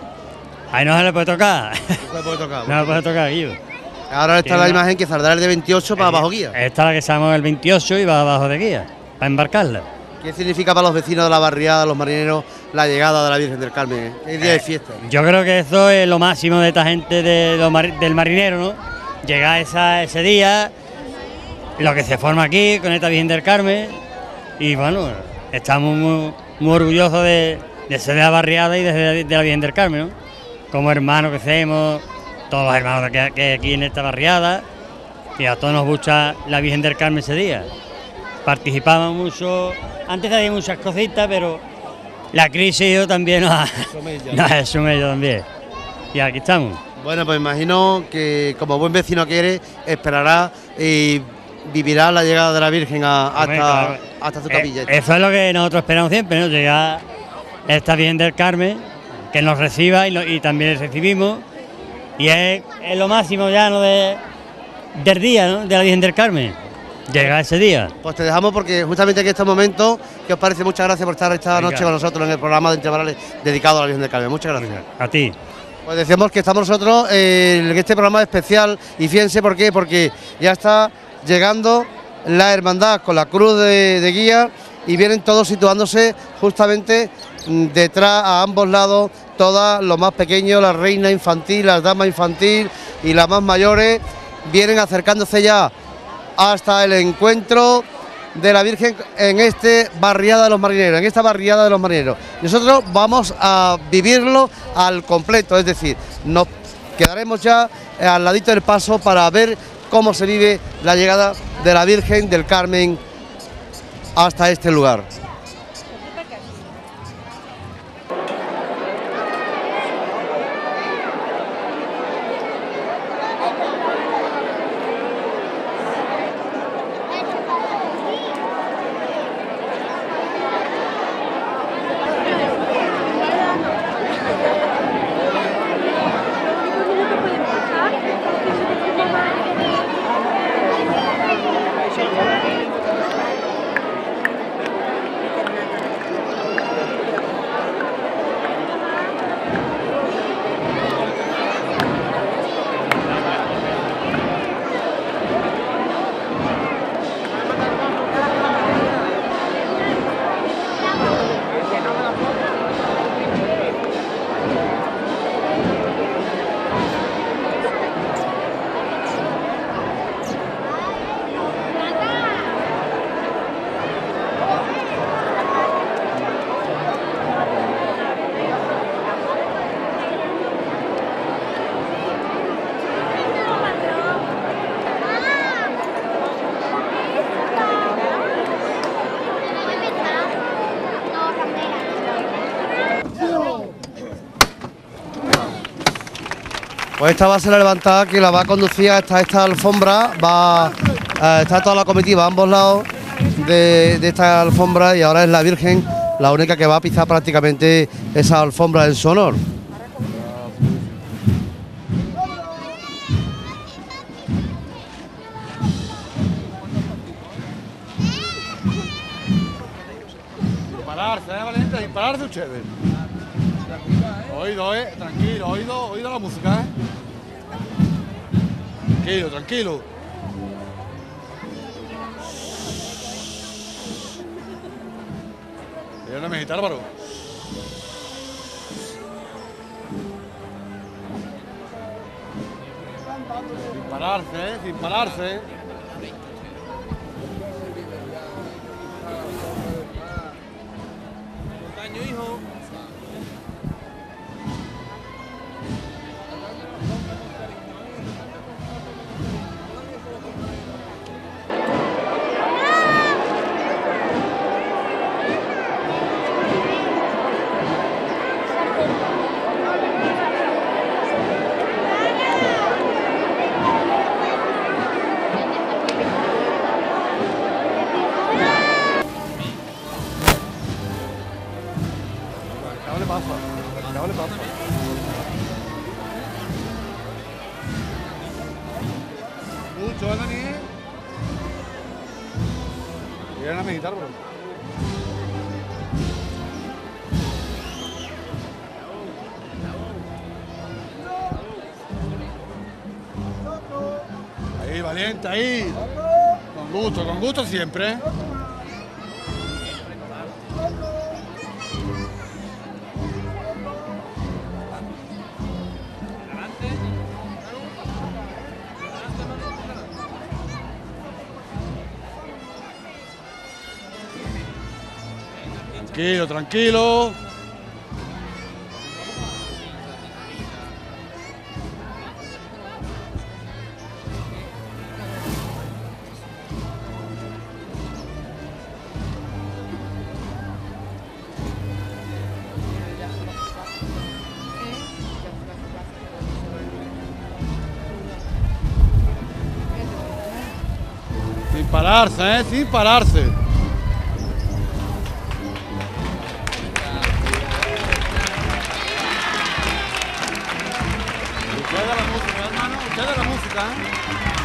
Ahí no se le puede tocar. No se le puede tocar. No se le puede tocar, Guido. Ahora está la imagen que saldrá el de veintiocho para bajo guía. Esta es la que estamos el veintiocho y va abajo de guía, para embarcarla. ¿Qué significa para los vecinos de la barriada, los marineros, la llegada de la Virgen del Carmen? Es día de fiesta. Yo creo que eso es lo máximo de esta gente de los mar, del marinero, ¿no? Llegar esa, ese día, lo que se forma aquí con esta Virgen del Carmen, y bueno, estamos muy, muy orgullosos de, de ser de la barriada y de, de, de la Virgen del Carmen, ¿no? Como hermanos que somos, todos los hermanos que, que aquí en esta barriada, y a todos nos gusta la Virgen del Carmen ese día. Participamos mucho, antes había muchas cositas, pero la crisis yo también nos ha, nos ha sumido también. Y aquí estamos. Bueno, pues imagino que como buen vecino que eres, esperará y vivirá la llegada de la Virgen a, hasta, Hombre, claro. hasta su Eh, capilla. Eso es lo que nosotros esperamos siempre, ¿no? Llegar esta Virgen del Carmen, que nos reciba y, lo- y también recibimos. Y es, es lo máximo ya, ¿no? De, del día, ¿no? De la Virgen del Carmen. Llegar ese día. Pues te dejamos porque justamente en estos momentos, ¿qué os parece? Muchas gracias por estar esta Venga. noche con nosotros en el programa de Entre Varales dedicado a la Virgen del Carmen. Muchas gracias. A ti. Pues decíamos que estamos nosotros eh, en este programa especial y fíjense por qué, porque ya está llegando la hermandad con la cruz de, de guía y vienen todos situándose justamente mm, detrás, a ambos lados, todas los más pequeños, la reina infantil, las damas infantil y las más mayores, vienen acercándose ya hasta el encuentro de la Virgen en este barriada de los marineros, en esta barriada de los marineros. Nosotros vamos a vivirlo al completo, es decir, nos quedaremos ya al ladito del paso para ver cómo se vive la llegada de la Virgen del Carmen hasta este lugar. Pues esta va a ser la levantada que la va a conducir hasta esta alfombra, va a estar toda la comitiva a ambos lados de, de esta alfombra y ahora es la Virgen la única que va a pisar prácticamente esa alfombra en su honor. Dispararse, ¿eh, valiente? Dispararse ustedes. Oído, eh, tranquilo, oído, oído la música, eh. Tranquilo, tranquilo. ¿Y una mejita, Álvaro? Sin pararse, eh, sin pararse. Hijo. Dale pasa, dale pasa. Mucho, ¿eh, Dani? Vienen a meditar, bro. Ahí, valiente, ahí. Con gusto, con gusto siempre, ¿eh? Tranquilo, tranquilo. pararse, ¿eh? Sin pararse. Usted de la música, hermano, usted de la música, ¿eh?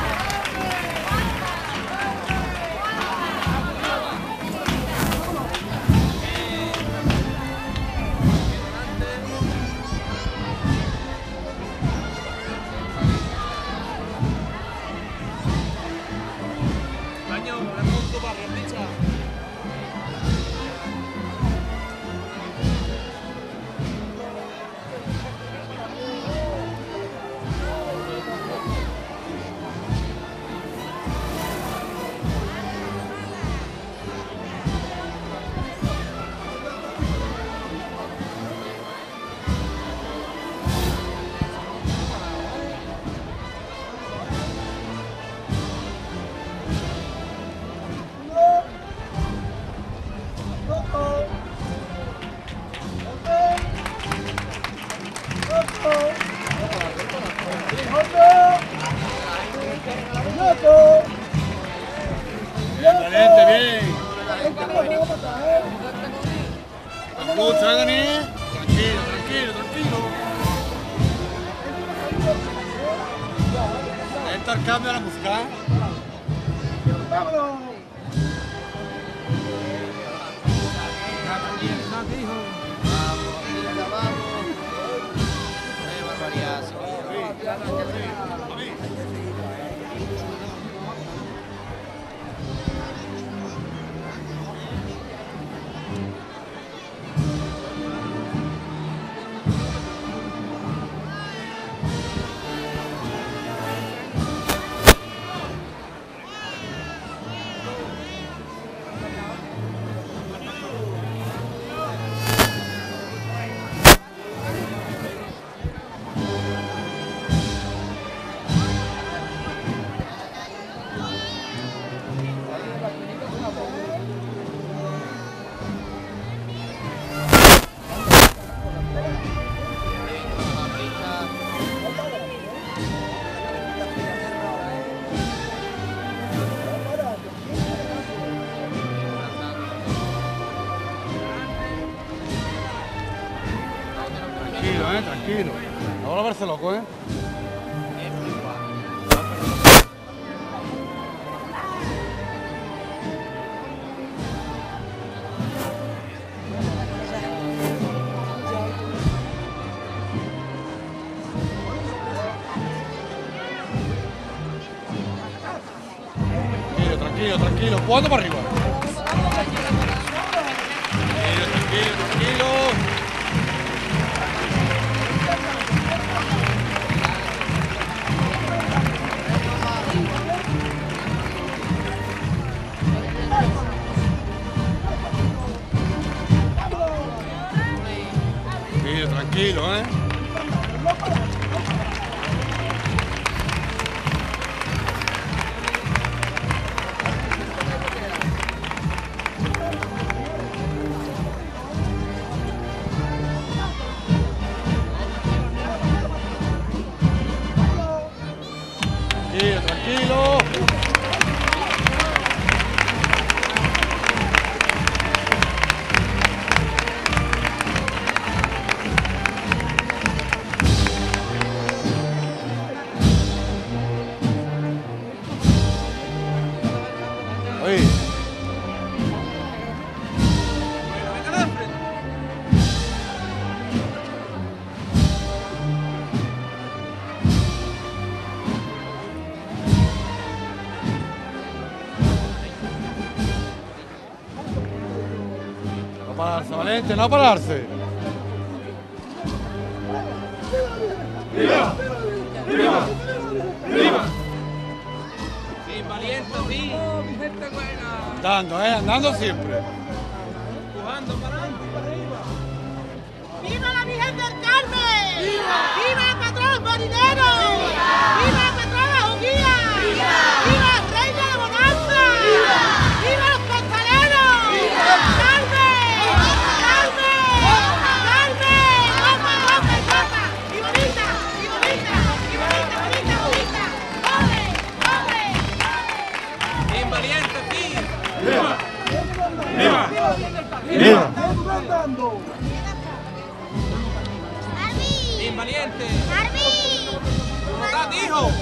Valiente, bien. Escucha, Dani. Tranquilo, tranquilo, tranquilo. Entra el cambio a la música. ¡Vámonos! Tranquilo, eh, tranquilo. Ahora verse loco, eh. Tranquilo, tranquilo, tranquilo. ¿Cuándo para arriba? Tranquilo, tranquilo, tranquilo. Tranquilo, ¿eh? Tranquilo, tranquilo. No pararse, Valente, no pararse. ¡Viva! ¡Viva! ¡Viva! Sí, valiente, sí. Mi gente buena. Andando, eh, andando siempre. Empujando para adelante, para arriba. ¡Viva la Virgen del Carmen! ¡Viva! ¡Viva el patrón marinero! ¡Viva! ¡Viva la patrona Juguía! ¡Viva! ¡Viva la reina de Bonanza! ¡Viva! ¡Viva los costaleros! ¡Viva! ¡Carmen! ¡Carmen! ¡Carmen! ¡Guapa, guapa, guapa! ¡Y bonita! ¡Y bonita! ¡Y bonita, bonita, bonita! ¡Ole! ¡Ole! Bien valiente. valiente. ¿Cómo estás, hijo?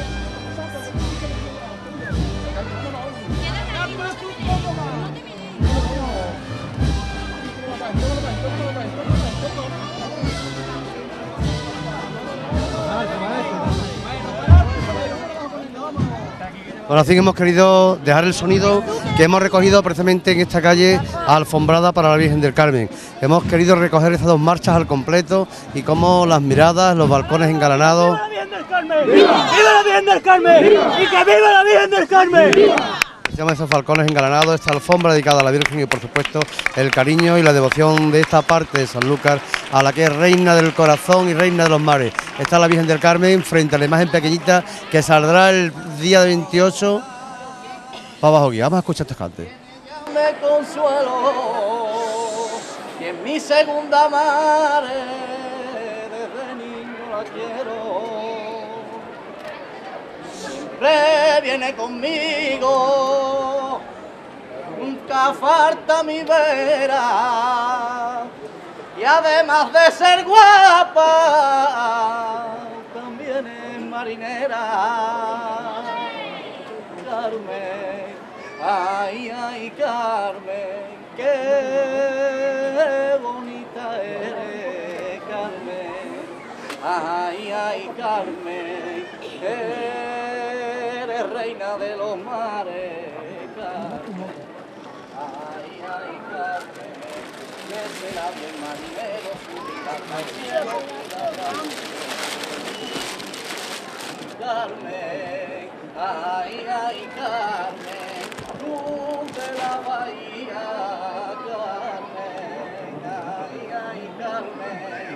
Bueno, así que hemos querido dejar el sonido que hemos recogido precisamente en esta calle alfombrada para la Virgen del Carmen. Hemos querido recoger esas dos marchas al completo y cómo las miradas, los balcones engalanados. ¡Viva la Virgen del Carmen! ¡Y que viva la Virgen del Carmen! Se llaman esos balcones engalanados, esta alfombra dedicada a la Virgen y por supuesto el cariño y la devoción de esta parte de Sanlúcar a la que es reina del corazón y reina de los mares. Está la Virgen del Carmen frente a la imagen pequeñita que saldrá el día veintiocho para Bajo Guía. Vamos a escuchar estos cantes. Me consuelo y en mi segunda madre desde niño la quiero. Siempre viene conmigo, nunca falta mi vera y además de ser guapa también es marinera. Carmen, ay, ay, Carmen, qué bonita eres, Carmen. Ay, ay, Carmen, eres reina de los mares, Carmen. Ay, ay, Carmen, que será bien marinero, subir hasta el cielo, Carmen. Ay, ay, Carmen, luz de la bahía, Carmen. Ay, ay, Carmen,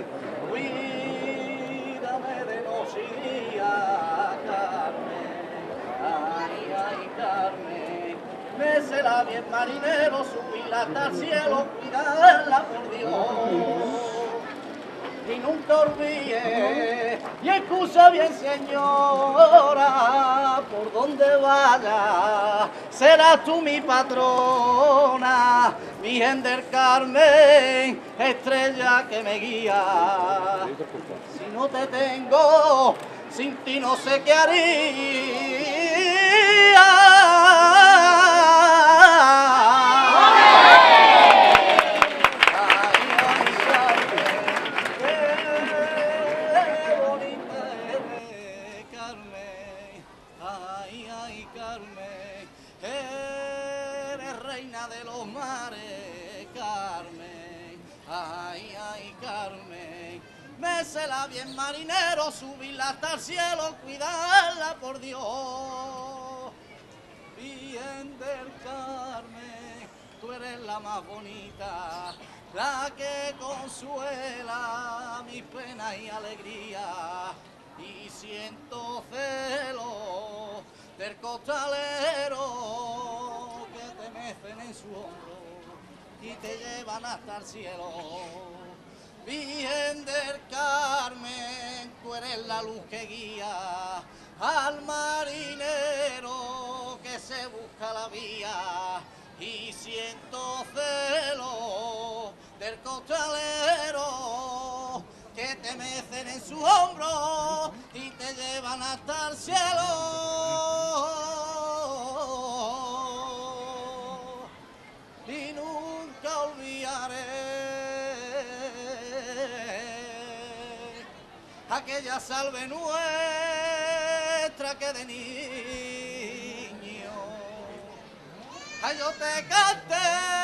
cuídame de noche y día, Carmen. Ay, ay, Carmen, me será bien marinero, subir hasta el cielo, cuidarla por Dios. Y nunca olvide, y escucha bien señora, por donde vaya, serás tú mi patrona, Virgen del Carmen, estrella que me guía. Si no te tengo, sin ti no sé qué haría. De los mares, Carmen, ay, ay, Carmen, me será bien marinero, subirla hasta el cielo, cuidarla por Dios. Virgen del Carmen, tú eres la más bonita, la que consuela mis penas y alegría, y siento celo del costalero que te mecen en su hombro y te llevan hasta el cielo. Virgen del Carmen, tú eres la luz que guía al marinero que se busca la vía, y siento celo del costalero que te mecen en su hombro y te llevan hasta el cielo. Y nunca olvidaré aquella salve nuestra que de niño ay, yo te canté.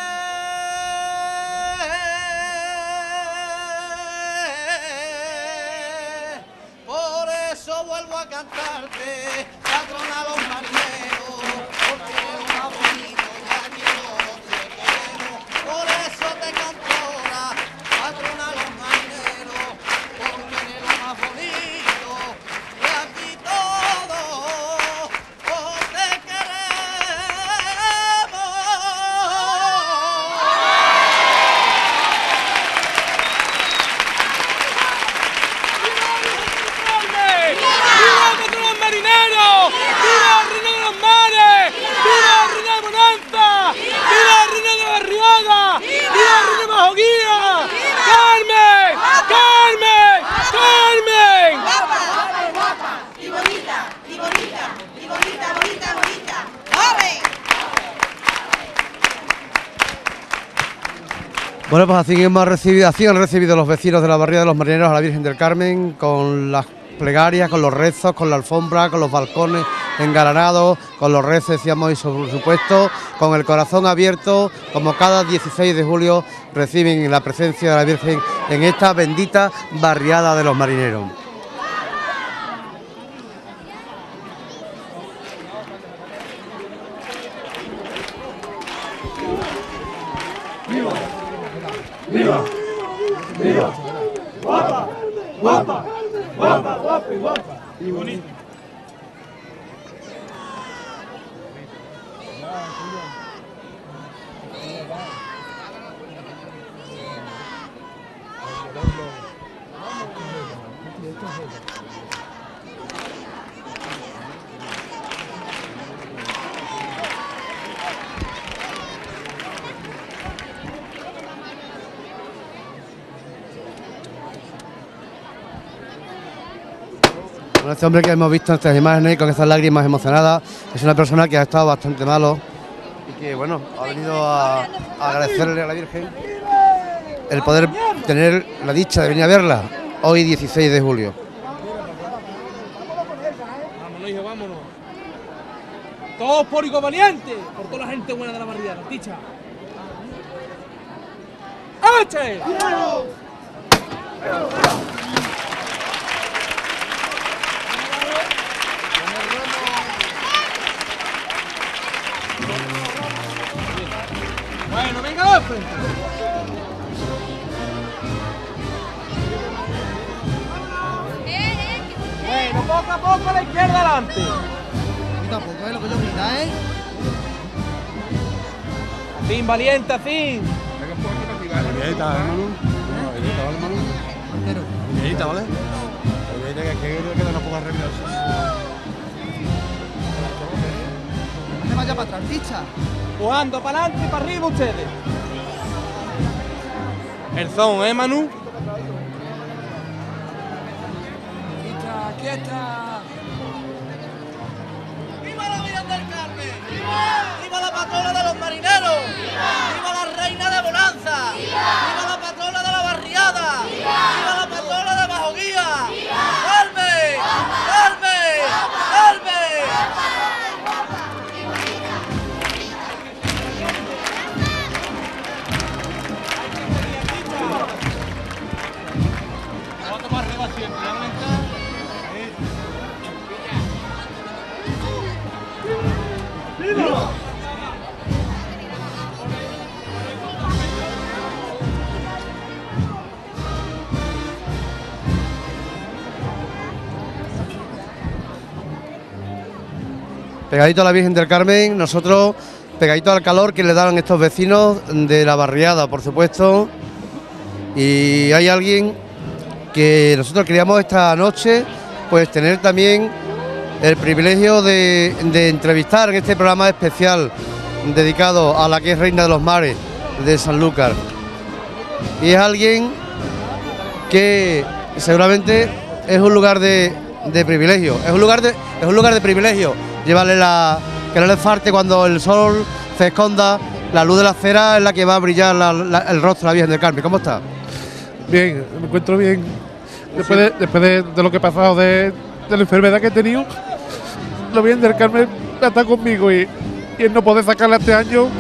Vuelvo a cantarte, patrona los marineros, porque eres lo más bonito y aquí todos te queremos. Por eso te canto ahora, patrona los marineros, porque eres lo más bonito y aquí todos te queremos. ¡Viva! ¡Viva! ¡Viva! ¡Viva! ¡Viva! ¡Viva! Bueno, pues así hemos recibido, así han recibido los vecinos de la barriada de los Marineros a la Virgen del Carmen, con las plegarias, con los rezos, con la alfombra, con los balcones engalanados, con los rezos, decíamos, y por supuesto, con el corazón abierto, como cada dieciséis de julio reciben la presencia de la Virgen en esta bendita barriada de los Marineros. ¡Viva! ¡Viva! ¡Viva! ¡Guapa! ¡Guapa! ¡Guapa! ¡Guapa! ¡Guapa! ¡Y bonito! Bueno, este hombre que hemos visto en estas imágenes con esas lágrimas emocionadas es una persona que ha estado bastante malo y que, bueno, ha venido a, a agradecerle a la Virgen el poder tener la dicha de venir a verla hoy dieciséis de julio. Vámonos, hijo, vámonos. Todos por Ico Valiente, por toda la gente buena de la barriada, dicha. ¡Eche! Bueno, venga, va frente. Bueno, poco a poco a la izquierda adelante. Y tampoco es lo que yo grita, ¿eh? Fin, valiente, fin. Viejita, ¿eh, Manu? No, viejita, ¿vale, Manu? Entero. Viejita, ¿vale? Viejita, que creo que da una poca remedios. No se vaya para atrás, dicha. Jugando para adelante y para arriba ustedes. El son, ¿eh, Manu? Aquí está. ¡Viva la Virgen del Carmen! ¡Viva! ¡Viva la patrona de los marineros! ¡Viva! ¡Viva la reina de Bonanza! ¡Viva! ¡Viva la patrona de la barriada! ¡Viva! ¡Viva la patrona de Bajoguía! ¡Viva! ¡Carmen! ¡Carmen! ¡Carmen! Vamos a tomar arriba siempre, ¿no? Pegadito a la Virgen del Carmen, nosotros pegadito al calor que le dan estos vecinos de la barriada, por supuesto. Y hay alguien que nosotros queríamos esta noche pues tener también el privilegio de, de entrevistar en este programa especial dedicado a la que es Reina de los Mares de Sanlúcar. Y es alguien que seguramente es un lugar de, de privilegio, es un lugar de, es un lugar de privilegio llevarle la, que no le falte cuando el sol se esconda, la luz de la cera es la que va a brillar la, la, el rostro de la Virgen del Carmen. ¿Cómo está? Bien, me encuentro bien. Después de, después de, de lo que he pasado, de, de la enfermedad que he tenido, la Virgen del Carmen está conmigo y, y el no poder sacarla este año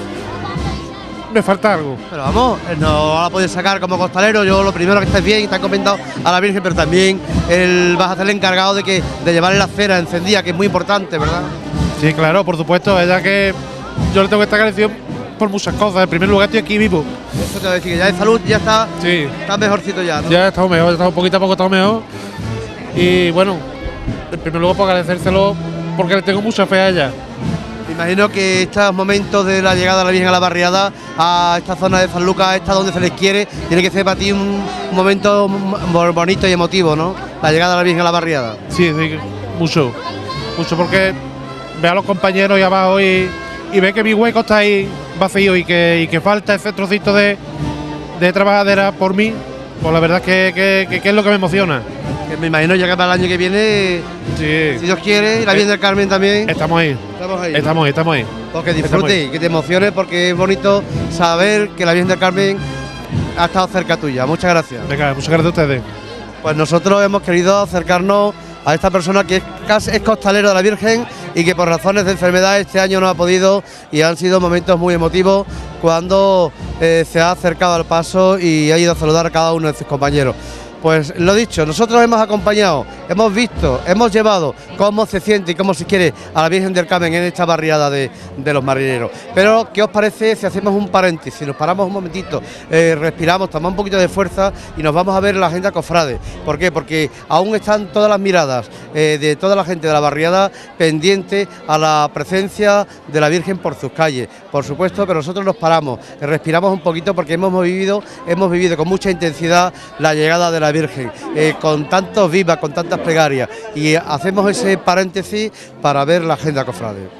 me falta algo. Pero vamos, no la podéis sacar como costalero. Yo lo primero que estés bien, está encomendado a la Virgen, pero también el, vas a ser el encargado de que de llevarle la cera encendida, que es muy importante, ¿verdad? Sí, claro, por supuesto, ella que yo le tengo que estar agradecido por muchas cosas. En primer lugar, estoy aquí vivo. Eso te voy a decir, que ya de salud ya está, sí, está mejorcito ya, ¿no? Ya he estado mejor, he estado poquito a poco, he estado mejor. Y bueno, en primer lugar, por agradecérselo porque le tengo mucha fe a ella. Me imagino que estos momentos de la llegada de la Virgen a la barriada, a esta zona de Sanlúcar, esta donde se les quiere, tiene que ser para ti un, un momento bonito y emotivo, ¿no? La llegada de la Virgen a la barriada. Sí, sí, mucho, mucho, porque ve a los compañeros ahí abajo y, y ve que mi hueco está ahí vacío y que, y que falta ese trocito de, de trabajadera por mí, pues la verdad es que, que, que, que es lo que me emociona. Que me imagino ya que para el año que viene, sí, si Dios quiere, y la Virgen del Carmen también. Estamos ahí. Estamos ahí. Estamos ahí, estamos ahí. Porque disfrutes y que te emociones, porque es bonito saber que la Virgen del Carmen ha estado cerca tuya. Muchas gracias. Venga, muchas gracias a ustedes. Pues nosotros hemos querido acercarnos a esta persona que es, casi, es costalero de la Virgen y que por razones de enfermedad este año no ha podido, y han sido momentos muy emotivos cuando eh, se ha acercado al paso y ha ido a saludar a cada uno de sus compañeros. Pues lo dicho, nosotros hemos acompañado, hemos visto, hemos llevado cómo se siente y cómo se quiere a la Virgen del Carmen en esta barriada de, de los marineros. Pero, ¿qué os parece si hacemos un paréntesis, nos paramos un momentito, eh, respiramos, tomamos un poquito de fuerza y nos vamos a ver la agenda cofrade? ¿Por qué? Porque aún están todas las miradas eh, de toda la gente de la barriada pendiente a la presencia de la Virgen por sus calles. Por supuesto, pero nosotros nos paramos, respiramos un poquito porque hemos vivido, hemos vivido con mucha intensidad la llegada de la Virgen, eh, con tantos vivas, con tantas plegarias, y hacemos ese paréntesis para ver la agenda cofrade.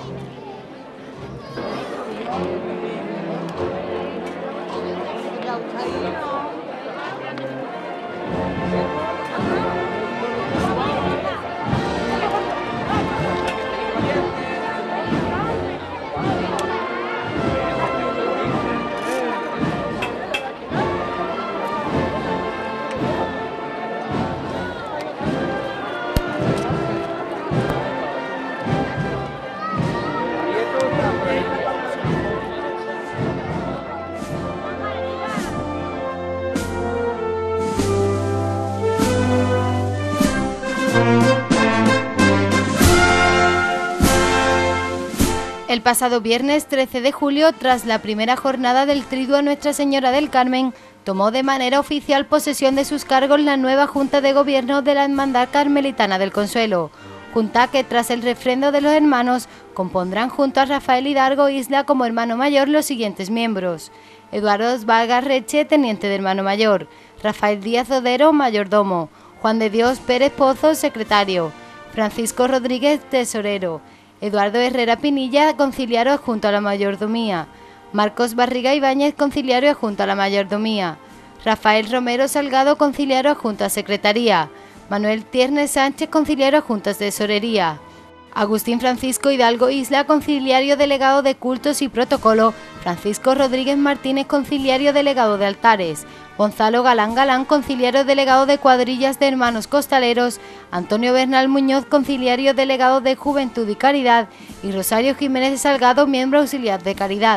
El pasado viernes trece de julio, tras la primera jornada del Triduo a Nuestra Señora del Carmen, tomó de manera oficial posesión de sus cargos la nueva Junta de Gobierno de la Hermandad Carmelitana del Consuelo. Junta que, tras el refrendo de los hermanos, compondrán junto a Rafael Hidalgo Isla como hermano mayor los siguientes miembros: Eduardo Vargas Reche, teniente de hermano mayor; Rafael Díaz Odero, mayordomo; Juan de Dios Pérez Pozo, secretario; Francisco Rodríguez, tesorero; Eduardo Herrera Pinilla, conciliario adjunto a la mayordomía; Marcos Barriga Ibáñez, conciliario adjunto a la mayordomía; Rafael Romero Salgado, conciliario adjunto a secretaría; Manuel Tiernes Sánchez, conciliario adjunto a tesorería; Agustín Francisco Hidalgo Isla, conciliario delegado de cultos y protocolo; Francisco Rodríguez Martínez, conciliario delegado de altares; Gonzalo Galán Galán, conciliario delegado de cuadrillas de hermanos costaleros; Antonio Bernal Muñoz, conciliario delegado de Juventud y Caridad; y Rosario Jiménez Salgado, miembro auxiliar de Caridad.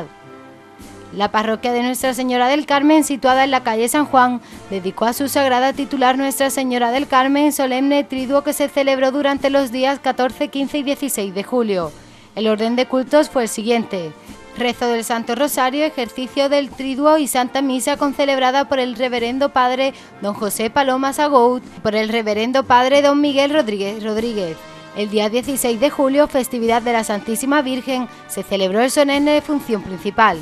La parroquia de Nuestra Señora del Carmen, situada en la calle San Juan, dedicó a su sagrada titular Nuestra Señora del Carmen solemne triduo que se celebró durante los días catorce, quince y dieciséis de julio. El orden de cultos fue el siguiente: rezo del Santo Rosario, ejercicio del Triduo y Santa Misa concelebrada por el Reverendo Padre Don José Paloma Sagout, por el Reverendo Padre Don Miguel Rodríguez Rodríguez. El día dieciséis de julio, festividad de la Santísima Virgen, se celebró el solemne de función principal.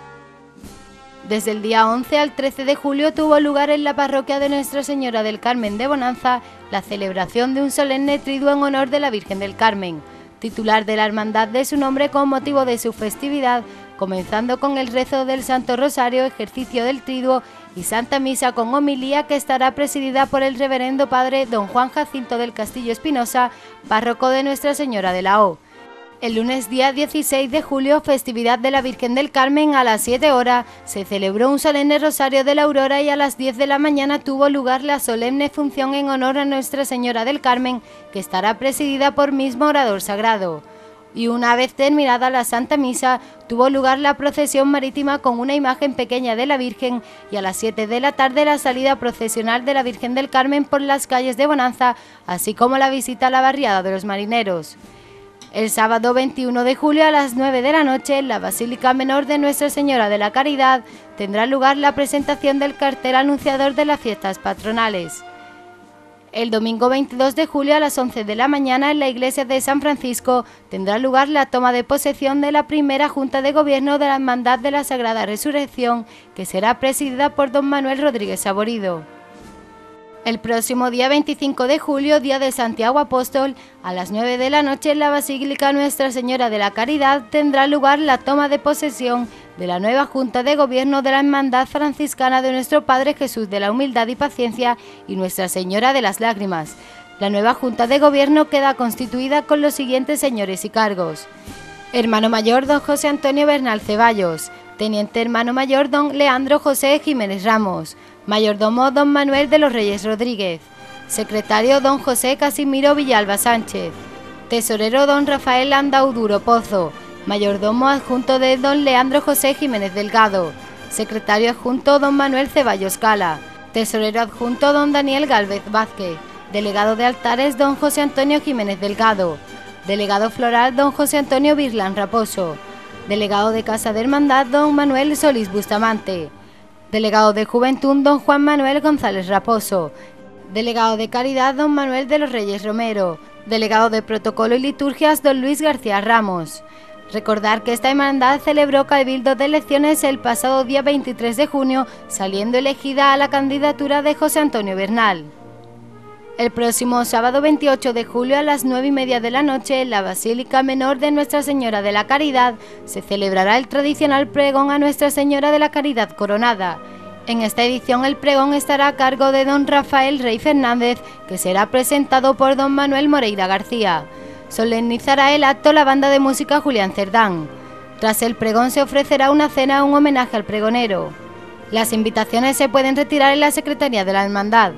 Desde el día once al trece de julio tuvo lugar en la parroquia de Nuestra Señora del Carmen de Bonanza la celebración de un solemne triduo en honor de la Virgen del Carmen, titular de la hermandad de su nombre con motivo de su festividad, comenzando con el rezo del Santo Rosario, ejercicio del Triduo y Santa Misa con homilía que estará presidida por el Reverendo Padre Don Juan Jacinto del Castillo Espinosa, párroco de Nuestra Señora de la O. El lunes día dieciséis de julio, festividad de la Virgen del Carmen, a las siete horas, se celebró un solemne Rosario de la Aurora y a las diez de la mañana tuvo lugar la solemne función en honor a Nuestra Señora del Carmen, que estará presidida por mismo orador sagrado. Y una vez terminada la Santa Misa, tuvo lugar la procesión marítima con una imagen pequeña de la Virgen y a las siete de la tarde la salida procesional de la Virgen del Carmen por las calles de Bonanza, así como la visita a la barriada de los marineros. El sábado veintiuno de julio a las nueve de la noche, en la Basílica Menor de Nuestra Señora de la Caridad, tendrá lugar la presentación del cartel anunciador de las fiestas patronales. El domingo veintidós de julio a las once de la mañana, en la iglesia de San Francisco, tendrá lugar la toma de posesión de la primera Junta de Gobierno de la Hermandad de la Sagrada Resurrección, que será presidida por don Manuel Rodríguez Saborido. El próximo día veinticinco de julio, día de Santiago Apóstol, a las nueve de la noche en la Basílica Nuestra Señora de la Caridad tendrá lugar la toma de posesión de la nueva Junta de Gobierno de la Hermandad Franciscana de Nuestro Padre Jesús de la Humildad y Paciencia y Nuestra Señora de las Lágrimas. La nueva Junta de Gobierno queda constituida con los siguientes señores y cargos: hermano mayor don José Antonio Bernal Ceballos; Teniente hermano mayor don Leandro José Jiménez Ramos. Mayordomo don Manuel de los Reyes Rodríguez. Secretario don José Casimiro Villalba Sánchez. Tesorero don Rafael Andauduro Pozo. Mayordomo adjunto de don Leandro José Jiménez Delgado. Secretario adjunto don Manuel Ceballos Cala. Tesorero adjunto don Daniel Gálvez Vázquez. Delegado de altares don José Antonio Jiménez Delgado. Delegado floral don José Antonio Virlán Raposo. Delegado de Casa de Hermandad don Manuel Solís Bustamante. Delegado de Juventud don Juan Manuel González Raposo. Delegado de Caridad don Manuel de los Reyes Romero. Delegado de Protocolo y Liturgias don Luis García Ramos. Recordar que esta hermandad celebró cabildo de elecciones el pasado día veintitrés de junio, saliendo elegida a la candidatura de José Antonio Bernal. El próximo sábado veintiocho de julio a las nueve y media de la noche, en la Basílica Menor de Nuestra Señora de la Caridad, se celebrará el tradicional pregón a Nuestra Señora de la Caridad Coronada. En esta edición el pregón estará a cargo de don Rafael Rey Fernández, que será presentado por don Manuel Moreira García. Solemnizará el acto la banda de música Julián Cerdán. Tras el pregón se ofrecerá una cena, un homenaje al pregonero. Las invitaciones se pueden retirar en la Secretaría de la Hermandad.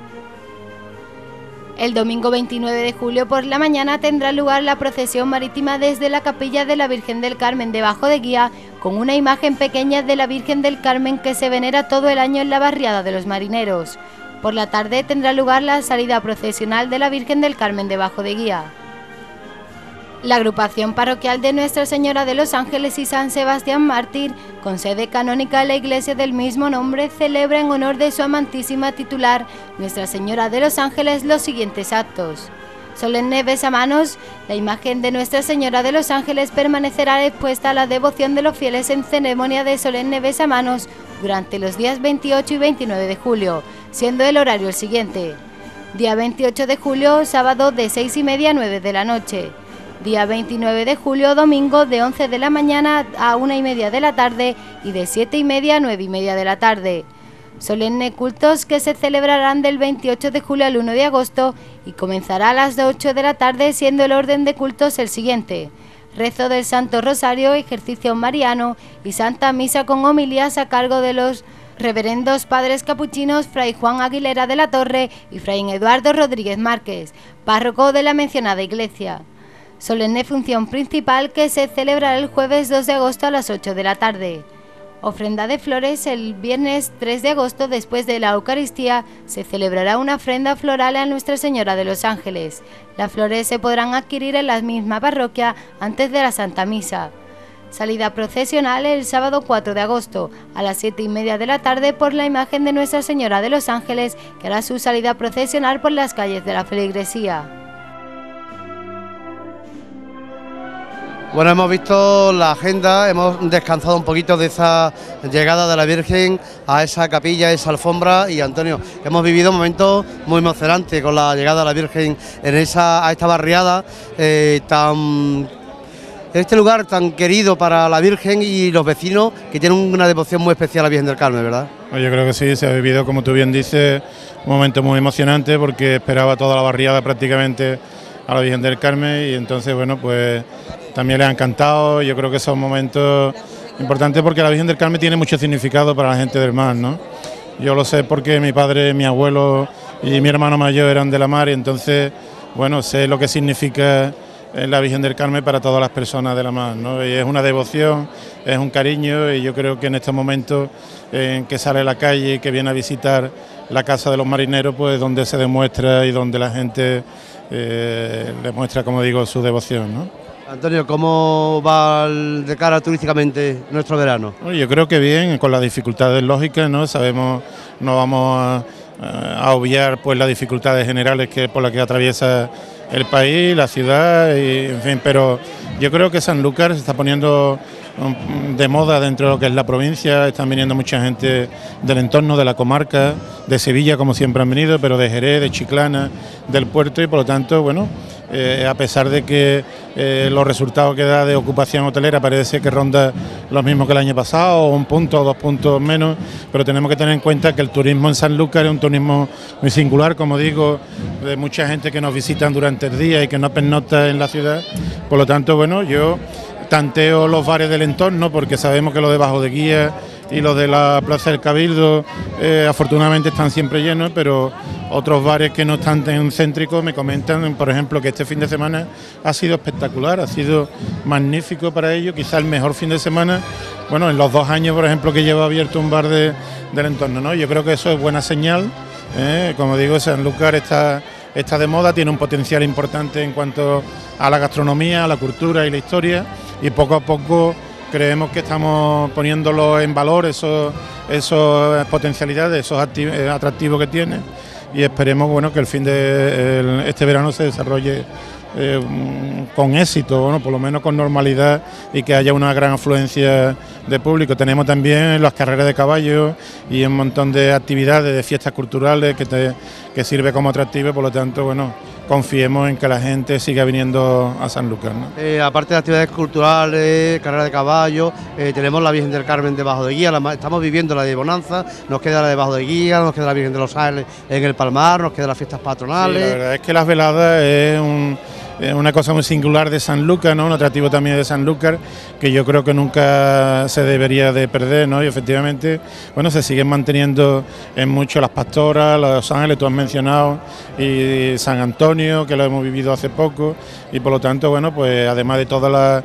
El domingo veintinueve de julio por la mañana tendrá lugar la procesión marítima desde la Capilla de la Virgen del Carmen de Bajo de Guía, con una imagen pequeña de la Virgen del Carmen que se venera todo el año en la barriada de los marineros. Por la tarde tendrá lugar la salida procesional de la Virgen del Carmen de Bajo de Guía. La agrupación parroquial de Nuestra Señora de los Ángeles y San Sebastián Mártir, con sede canónica en la iglesia del mismo nombre, celebra en honor de su amantísima titular, Nuestra Señora de los Ángeles, los siguientes actos. Solemne besamanos, la imagen de Nuestra Señora de los Ángeles permanecerá expuesta a la devoción de los fieles en ceremonia de solemne besamanos durante los días veintiocho y veintinueve de julio, siendo el horario el siguiente. Día veintiocho de julio, sábado de seis y media a nueve de la noche. Día veintinueve de julio, domingo, de once de la mañana a una y media de la tarde y de siete y media a nueve y media de la tarde. Solemne cultos que se celebrarán del veintiocho de julio al uno de agosto y comenzará a las ocho de la tarde, siendo el orden de cultos el siguiente: rezo del Santo Rosario, ejercicio mariano y Santa Misa con homilías a cargo de los reverendos padres capuchinos Fray Juan Aguilera de la Torre y Fray Eduardo Rodríguez Márquez, párroco de la mencionada iglesia. Solemne función principal que se celebrará el jueves dos de agosto a las ocho de la tarde. Ofrenda de flores el viernes tres de agosto, después de la Eucaristía, se celebrará una ofrenda floral a Nuestra Señora de los Ángeles. Las flores se podrán adquirir en la misma parroquia antes de la Santa Misa. Salida procesional el sábado cuatro de agosto a las siete y media de la tarde por la imagen de Nuestra Señora de los Ángeles, que hará su salida procesional por las calles de la feligresía. Bueno, hemos visto la agenda, hemos descansado un poquito de esa llegada de la Virgen a esa capilla, a esa alfombra, y Antonio, hemos vivido momentos muy emocionantes con la llegada de la Virgen en esa, a esta barriada eh, tan... este lugar tan querido para la Virgen y los vecinos, que tienen una devoción muy especial a la Virgen del Carmen, ¿verdad? Yo creo que sí, se ha vivido, como tú bien dices, un momento muy emocionante, porque esperaba toda la barriada prácticamente a la Virgen del Carmen, y entonces, bueno, pues también les ha encantado. Yo creo que son momentos importantes porque la Virgen del Carmen tiene mucho significado para la gente del mar, ¿no? Yo lo sé porque mi padre, mi abuelo y mi hermano mayor eran de la mar, y entonces, bueno, sé lo que significa la Virgen del Carmen para todas las personas de la mar, ¿no? Y es una devoción, es un cariño, y yo creo que en estos momentos en que sale a la calle y que viene a visitar la casa de los marineros, pues donde se demuestra y donde la gente eh, le muestra, como digo, su devoción, ¿no? Antonio, ¿cómo va de cara turísticamente nuestro verano? Bueno, yo creo que bien, con las dificultades lógicas, ¿no? Sabemos, no vamos a, a obviar pues las dificultades generales que por las que atraviesa el país, la ciudad, y, en fin, pero yo creo que Sanlúcar se está poniendo de moda dentro de lo que es la provincia. Están viniendo mucha gente del entorno, de la comarca, de Sevilla, como siempre han venido, pero de Jerez, de Chiclana, del puerto, y por lo tanto, bueno, eh, a pesar de que eh, los resultados que da de ocupación hotelera parece que ronda los mismos que el año pasado, o un punto o dos puntos menos, pero tenemos que tener en cuenta que el turismo en Sanlúcar es un turismo muy singular, como digo, de mucha gente que nos visitan durante el día y que no pernocta en la ciudad. Por lo tanto, bueno, yo tanteo los bares del entorno, porque sabemos que los de Bajo de Guía y los de la Plaza del Cabildo eh, afortunadamente están siempre llenos, pero otros bares que no están tan céntricos me comentan, por ejemplo, que este fin de semana ha sido espectacular, ha sido magnífico para ellos, quizá el mejor fin de semana, bueno, en los dos años, por ejemplo, que lleva abierto un bar de, del entorno, ¿no? Yo creo que eso es buena señal, ¿eh? Como digo, Sanlúcar está, está de moda, tiene un potencial importante en cuanto a la gastronomía, a la cultura y la historia, y poco a poco creemos que estamos poniéndolo en valor, esos, esos potencialidades, esos atractivos que tiene, y esperemos, bueno, que el fin de el, este verano se desarrolle eh, con éxito, bueno, por lo menos con normalidad, y que haya una gran afluencia de público. Tenemos también las carreras de caballos y un montón de actividades, de fiestas culturales que, te, que sirve como atractivo, por lo tanto, bueno, confiemos en que la gente siga viniendo a Sanlúcar, ¿no? Eh, aparte de actividades culturales, carrera de caballo, eh, tenemos la Virgen del Carmen de Bajo de Guía, la, estamos viviendo la de Bonanza, nos queda la de Bajo de Guía, nos queda la Virgen de los Ángeles en el Palmar, nos quedan las fiestas patronales. Sí, la verdad es que las veladas es un... una cosa muy singular de Sanlúcar, ¿no? Un atractivo también de Sanlúcar, que yo creo que nunca se debería de perder, ¿no? Y efectivamente, bueno, se siguen manteniendo en mucho las Pastoras, Los Ángeles, tú has mencionado, y San Antonio, que lo hemos vivido hace poco, y por lo tanto, bueno, pues además de todas las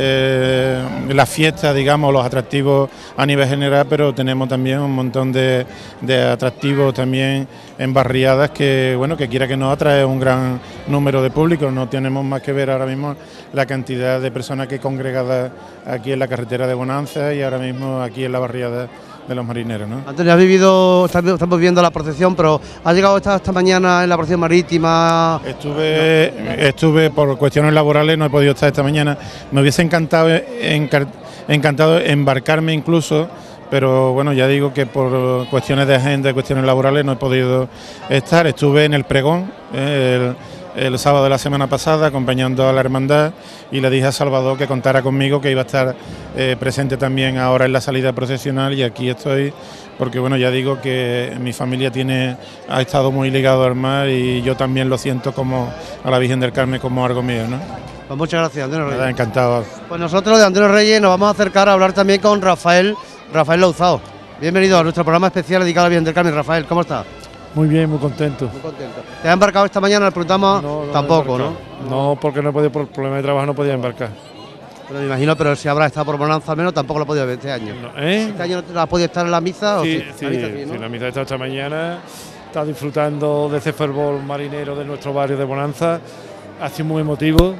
eh, las fiestas, digamos, los atractivos a nivel general, pero tenemos también un montón de, de atractivos también en barriadas que, bueno, que quiera que no atrae un gran número de público. No tenemos más que ver ahora mismo la cantidad de personas que congregadas aquí en la carretera de Bonanza y ahora mismo aquí en la barriada de los marineros, ¿no? Antonio, has vivido, estamos viendo la procesión, pero ¿has llegado esta, esta mañana en la procesión marítima? Estuve, estuve por cuestiones laborales, no he podido estar esta mañana. Me hubiese encantado, encar, encantado embarcarme incluso, pero bueno, ya digo que por cuestiones de agenda, cuestiones laborales no he podido estar. Estuve en el pregón, eh, el, el sábado de la semana pasada, acompañando a la hermandad, y le dije a Salvador que contara conmigo, que iba a estar eh, presente también ahora en la salida procesional, y aquí estoy, porque bueno, ya digo que mi familia tiene ha estado muy ligado al mar, y yo también lo siento como a la Virgen del Carmen como algo mío, ¿no? Pues muchas gracias, Antonio Reyes. Nada, encantado. Pues nosotros de Antonio Reyes nos vamos a acercar a hablar también con Rafael, Rafael Louzao. Bienvenido a nuestro programa especial dedicado a la Virgen del Carmen. Rafael, ¿cómo estás? Muy bien, muy contento. Muy contento. ¿Te has embarcado esta mañana? Le preguntamos. No, no tampoco, ¿no? No, porque no he podido, por problema de trabajo no podía embarcar. Pero me imagino, pero si habrá estado por Bonanza al menos, tampoco lo ha podido ver este año. No, ¿eh? ¿Este año no has podido estar en la misa? Sí, o sí, sí, la misa sí, ¿no? sí, la misa está esta mañana. Está disfrutando de ese fervor marinero de nuestro barrio de Bonanza. Ha sido muy emotivo.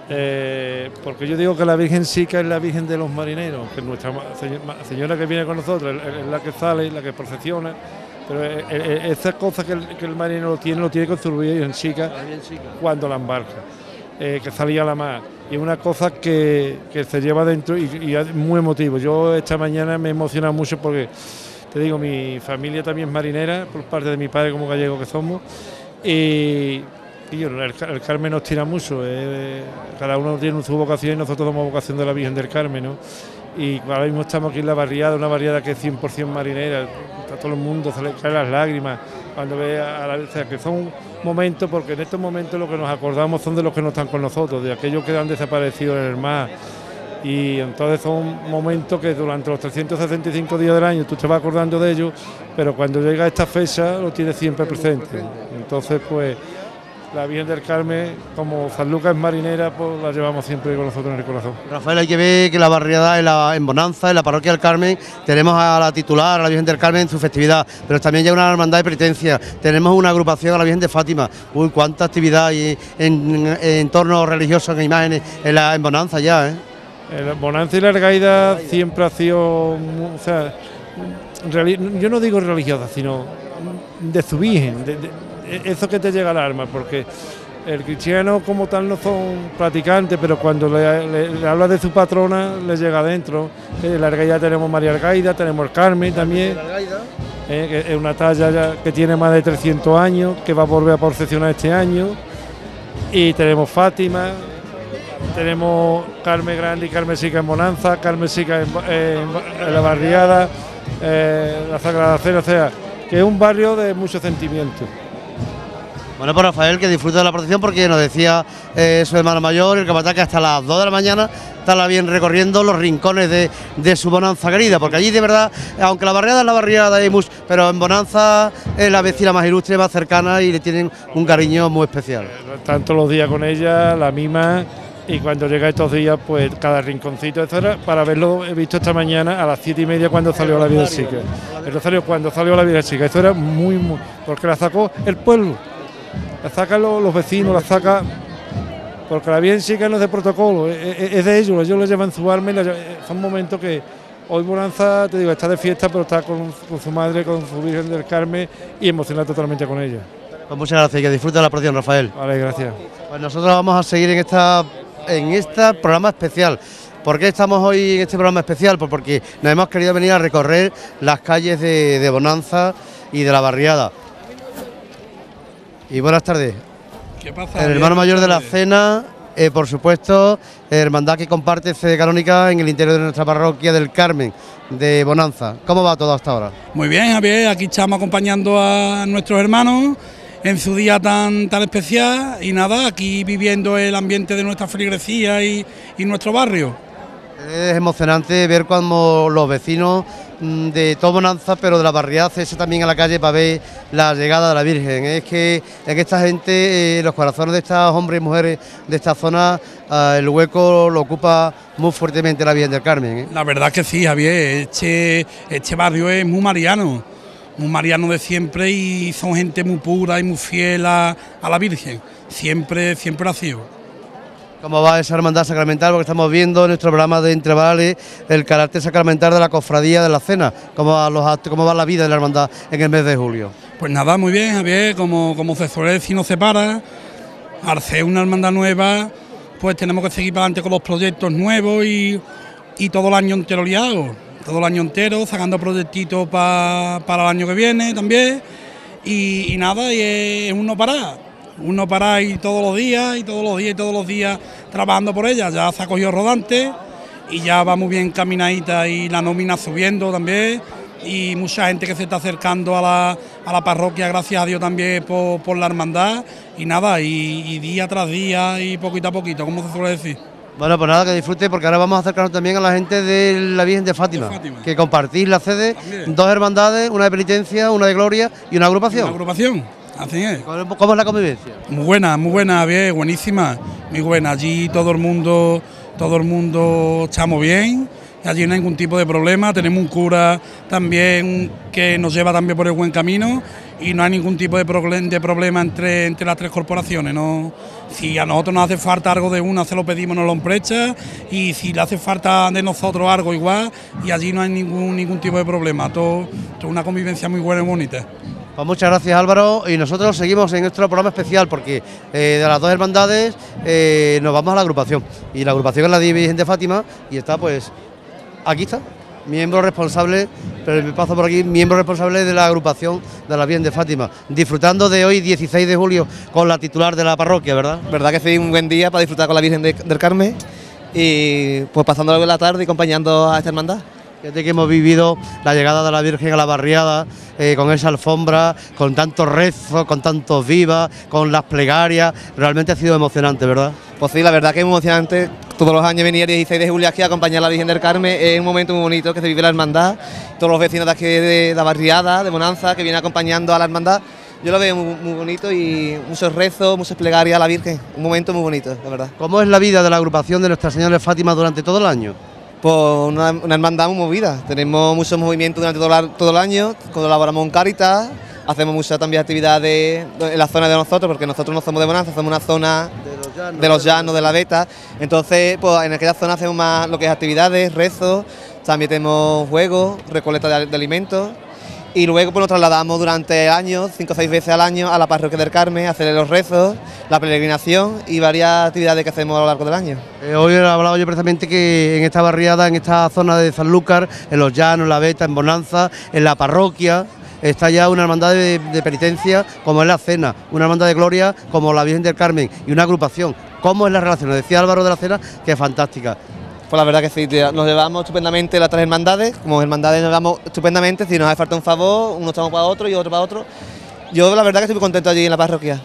Eh, porque yo digo que la Virgen Sica es la Virgen de los marineros, que nuestra señora que viene con nosotros es la que sale, la que procesiona, pero esas cosas que el, que el marinero tiene, lo tiene con su Virgen Sica cuando la embarca, eh, que salía a la mar, y es una cosa que, que se lleva dentro y, y es muy emotivo. Yo esta mañana me emociona mucho porque, te digo, mi familia también es marinera, por parte de mi padre como gallego que somos, y Y el, el Carmen nos tira mucho, eh, cada uno tiene su vocación y nosotros somos vocación de la Virgen del Carmen, ¿no? Y ahora mismo estamos aquí en la barriada, una barriada que es cien por cien marinera, a todo el mundo se le caen las lágrimas cuando ve a la... O sea, que son momentos, porque en estos momentos lo que nos acordamos son de los que no están con nosotros, de aquellos que han desaparecido en el mar. Y entonces son momentos que durante los trescientos sesenta y cinco días del año tú te vas acordando de ellos, pero cuando llega esta fecha lo tienes siempre presente. Entonces, pues... la Virgen del Carmen, como Sanlúcar es marinera, pues la llevamos siempre con nosotros en el corazón. Rafael, hay que ver que la barriada en, la, en Bonanza, en la parroquia del Carmen, tenemos a la titular, a la Virgen del Carmen en su festividad, pero también ya una hermandad de penitencia, tenemos una agrupación a la Virgen de Fátima. Uy, cuánta actividad hay en, en, en entornos religiosos, en imágenes, en, la, en Bonanza ya, ¿eh? El Bonanza y la Argaida siempre ha sido, o sea, yo no digo religiosa, sino de su Virgen, de, de, eso que te llega al alma, porque el cristiano como tal no son practicantes, pero cuando le, le, le habla de su patrona le llega adentro. En la Argaida tenemos María Argaida, tenemos el Carmen también, eh, que es una talla ya que tiene más de trescientos años, que va a volver a procesionar este año, y tenemos Fátima, tenemos Carmen Grande y Carmen Sica en Bonanza, Carmen Sica en, en, en la barriada, eh, la Sagrada Cena, o sea, que es un barrio de mucho sentimiento. Bueno, pues Rafael, que disfrute de la procesión, porque nos decía eh, su hermano mayor, el capataz, que hasta las dos de la mañana estará bien recorriendo los rincones de, de su Bonanza querida, porque allí de verdad, aunque la barriada es la barriada de Imus, pero en Bonanza es la vecina más ilustre, más cercana y le tienen un cariño muy especial. Tanto los días con ella, la mima, y cuando llega estos días, pues cada rinconcito. Esto era para haberlo he visto esta mañana a las siete y media cuando salió la Virgencica. El rosario cuando salió la Virgencica. Esto era muy, muy, porque la sacó el pueblo. La sacan los, los vecinos, la saca, porque la Virgencica no es de protocolo, es, es, es de ellos, ellos le llevan su alma y la, son momentos que hoy Bonanza, te digo, está de fiesta, pero está con, con su madre, con su Virgen del Carmen y emocionada totalmente con ella. Pues muchas gracias y que disfrute de la procesión, Rafael. Vale, gracias. Pues nosotros vamos a seguir en esta en este programa especial. ¿Por qué estamos hoy en este programa especial? Pues porque nos hemos querido venir a recorrer las calles de, de Bonanza y de la barriada. Y buenas tardes. ¿Qué pasa? El hermano mayor de la cena, eh, por supuesto, hermandad que comparte sede canónica en el interior de nuestra parroquia del Carmen de Bonanza. ¿Cómo va todo hasta ahora? Muy bien, Javier, aquí estamos acompañando a nuestros hermanos en su día tan, tan especial y nada, aquí viviendo el ambiente de nuestra feligresía y, y nuestro barrio. Es emocionante ver cuando los vecinos de todo Bonanza, pero de la barriada, cese también a la calle para ver la llegada de la Virgen. Es que, es que esta gente, eh, los corazones de estos hombres y mujeres de esta zona, eh, el hueco lo ocupa muy fuertemente la Virgen del Carmen. ¿eh? La verdad que sí, Javier, este, este barrio es muy mariano, muy mariano de siempre y son gente muy pura y muy fiel a, a la Virgen, siempre, siempre ha sido. ¿Cómo va esa hermandad sacramental? Porque estamos viendo en nuestro programa de Entrevales el carácter sacramental de la cofradía de la cena. ¿Cómo va, los actos, cómo va la vida de la hermandad en el mes de julio? Pues nada, muy bien, Javier, como, como se suele decir, no se para. Al ser una hermandad nueva, pues tenemos que seguir para adelante con los proyectos nuevos y, y todo el año entero liado. Todo el año entero, sacando proyectitos pa, para el año que viene también. Y, y nada, y es uno parar. Uno para ahí todos los días y todos los días y todos los días trabajando por ella. Ya se ha cogido rodante y ya va muy bien caminadita y la nómina subiendo también y mucha gente que se está acercando a la, a la parroquia, gracias a Dios también por, por la hermandad y nada, y, y día tras día y poquito a poquito, como se suele decir. Bueno, pues nada, que disfrute, porque ahora vamos a acercarnos también a la gente de la Virgen de Fátima, de Fátima. Que compartís la sede, también. Dos hermandades, una de penitencia, una de gloria y una agrupación. Una agrupación. Así es. ¿Cómo es la convivencia? Muy buena, muy buena, bien, buenísima, muy buena. Allí todo el mundo, todo el mundo estamos bien, allí no hay ningún tipo de problema. Tenemos un cura también que nos lleva también por el buen camino y no hay ningún tipo de, problem, de problema entre, entre las tres corporaciones. ¿no? Si a nosotros nos hace falta algo de una, se lo pedimos, nos lo emprecha, y si le hace falta de nosotros algo igual, y allí no hay ningún, ningún tipo de problema. Todo, todo una convivencia muy buena y bonita. Pues muchas gracias, Álvaro, y nosotros seguimos en nuestro programa especial porque eh, de las dos hermandades eh, nos vamos a la agrupación, y la agrupación es la de Virgen de Fátima y está pues aquí está, miembro responsable, pero me paso por aquí, miembro responsable de la agrupación de la Virgen de Fátima, disfrutando de hoy dieciséis de julio con la titular de la parroquia, ¿verdad? Verdad que sí, un buen día para disfrutar con la Virgen de, del Carmen y pues pasando la tarde y acompañando a esta hermandad. Fíjate que hemos vivido la llegada de la Virgen a la barriada, eh, con esa alfombra, con tantos rezos, con tantos vivas, con las plegarias. Realmente ha sido emocionante, ¿verdad? Pues sí, la verdad que es emocionante. Todos los años venir el dieciséis de julio aquí a acompañar a la Virgen del Carmen. Es un momento muy bonito que se vive la hermandad. Todos los vecinos de aquí de la barriada, de Bonanza, que vienen acompañando a la hermandad. Yo lo veo muy, muy bonito y muchos rezos, muchas plegarias a la Virgen. Un momento muy bonito, la verdad. ¿Cómo es la vida de la agrupación de Nuestra Señora de Fátima durante todo el año? Pues una, una hermandad muy movida, tenemos muchos movimientos durante todo, la, todo el año, colaboramos en Cáritas, hacemos muchas también actividades en la zona de nosotros, porque nosotros no somos de Bonanza, somos una zona de los llanos, de, los llanos, de la Beta, entonces pues en aquella zona hacemos más lo que es actividades, rezos, también tenemos juegos, recolecta de, de alimentos. Y luego pues nos trasladamos durante años, cinco o seis veces al año, a la parroquia del Carmen, a hacer los rezos, la peregrinación y varias actividades que hacemos a lo largo del año. Eh, hoy he hablado yo precisamente que en esta barriada, en esta zona de Sanlúcar, en Los Llanos, en La Beta, en Bonanza, en la parroquia, está ya una hermandad de, de penitencia como es la Cena, una hermandad de gloria como la Virgen del Carmen y una agrupación. ¿Cómo es la relación? Nos decía Álvaro de la Cena que es fantástica. Pues la verdad que sí, nos llevamos estupendamente las tres hermandades, como hermandades nos llevamos estupendamente, si nos hace falta un favor, uno estamos para otro y otro para otro. Yo la verdad que estoy muy contento allí en la parroquia.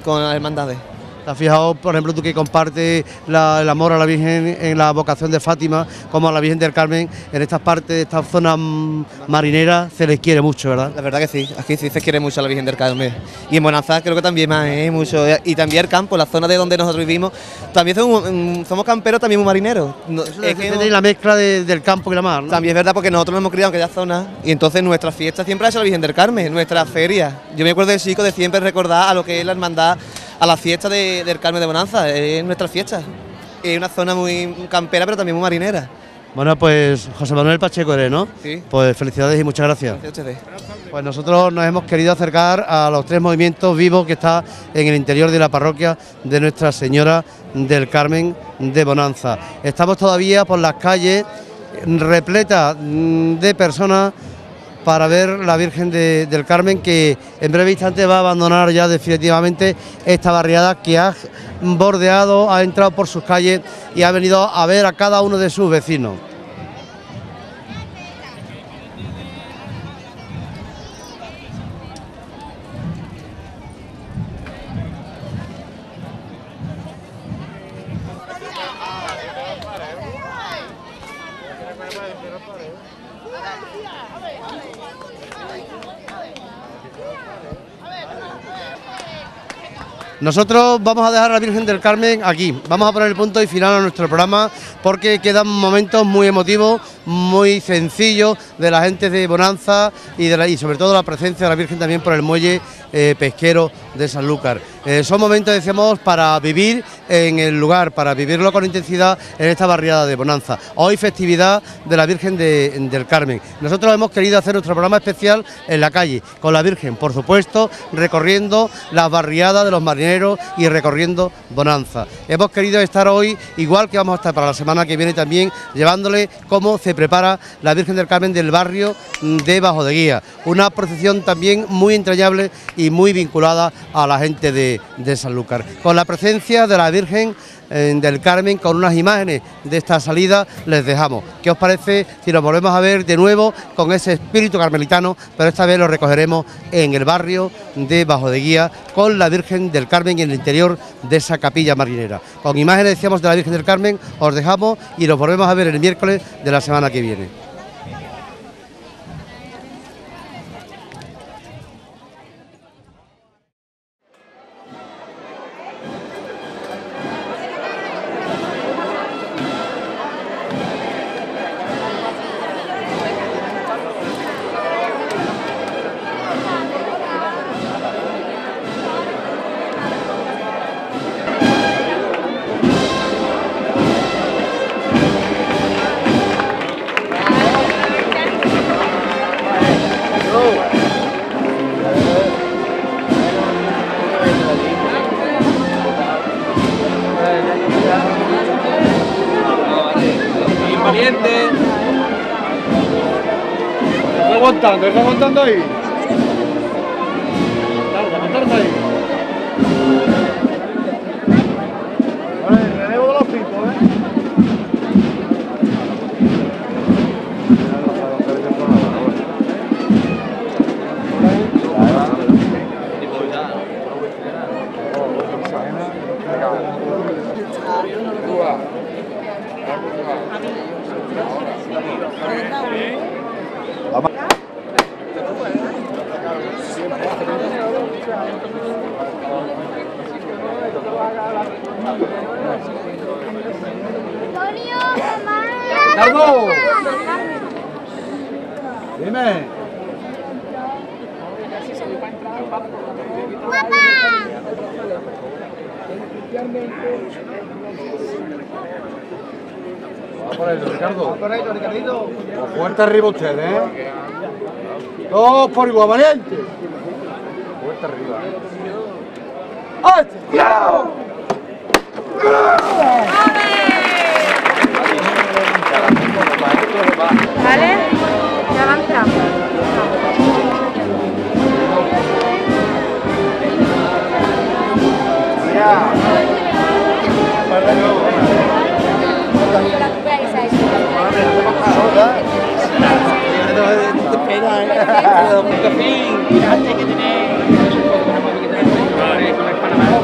con las hermandades. ¿Te has fijado, por ejemplo, tú que compartes la, el amor a la Virgen en la vocación de Fátima, como a la Virgen del Carmen, en estas partes, estas zonas marineras, se les quiere mucho, ¿verdad? La verdad que sí, aquí sí se quiere mucho a la Virgen del Carmen. Y en Bonanza creo que también más, ¿eh? Mucho. Y también el campo, la zona de donde nosotros vivimos, también somos, somos camperos, también muy marineros. No, Eso es que tenéis la mezcla de, del campo y la mar, ¿no? También es verdad, porque nosotros nos hemos criado en aquella zona y entonces nuestra fiesta siempre ha sido la Virgen del Carmen, nuestra feria. Yo me acuerdo de chico de siempre recordar a lo que es la hermandad, a la fiesta de, del Carmen de Bonanza, es nuestra fiesta. Es una zona muy campera, pero también muy marinera. Bueno, pues José Manuel Pacheco eres, ¿no? Sí. Pues felicidades y muchas gracias. Gracias a ustedes. Pues nosotros nos hemos querido acercar a los tres movimientos vivos que está en el interior de la parroquia de Nuestra Señora del Carmen de Bonanza. Estamos todavía por las calles repletas de personas para ver la Virgen de, del Carmen, que en breve instante va a abandonar ya definitivamente esta barriada que ha bordeado, ha entrado por sus calles y ha venido a ver a cada uno de sus vecinos. Nosotros vamos a dejar a la Virgen del Carmen aquí, vamos a poner el punto y final a nuestro programa porque quedan momentos muy emotivos, muy sencillos de la gente de Bonanza y, de la, y sobre todo la presencia de la Virgen también por el muelle eh, pesquero de Sanlúcar. Eh, son momentos, decíamos, para vivir en el lugar, para vivirlo con intensidad en esta barriada de Bonanza. Hoy festividad de la Virgen de, del Carmen. Nosotros hemos querido hacer nuestro programa especial en la calle, con la Virgen, por supuesto, recorriendo las barriadas de los marineros y recorriendo Bonanza. Hemos querido estar hoy, igual que vamos a estar para la semana que viene también, llevándole cómo se prepara la Virgen del Carmen del barrio de Bajo de Guía. Una procesión también muy entrañable y muy vinculada a la gente de, de Sanlúcar. Con la presencia de la Virgen eh, del Carmen, con unas imágenes de esta salida, les dejamos. ¿Qué os parece si nos volvemos a ver de nuevo con ese espíritu carmelitano, pero esta vez lo recogeremos en el barrio de Bajo de Guía, con la Virgen del Carmen en el interior de esa capilla marinera? Con imágenes, decíamos, de la Virgen del Carmen, os dejamos y nos volvemos a ver el miércoles de la semana que viene. Valiente. Está aguantando, está aguantando ahí. Tarda, tarda ahí. Vale, el relevo de los picos, ¿eh? ¡Ricardo! Dime. Va por ello, Ricardo. Va por ello, Ricardito. Fuerte arriba ustedes, ¿eh? Dos por igual, valiente. Fuerte arriba. ¡Atención! ¿Vale? Ya va entrando. Ya. Espera,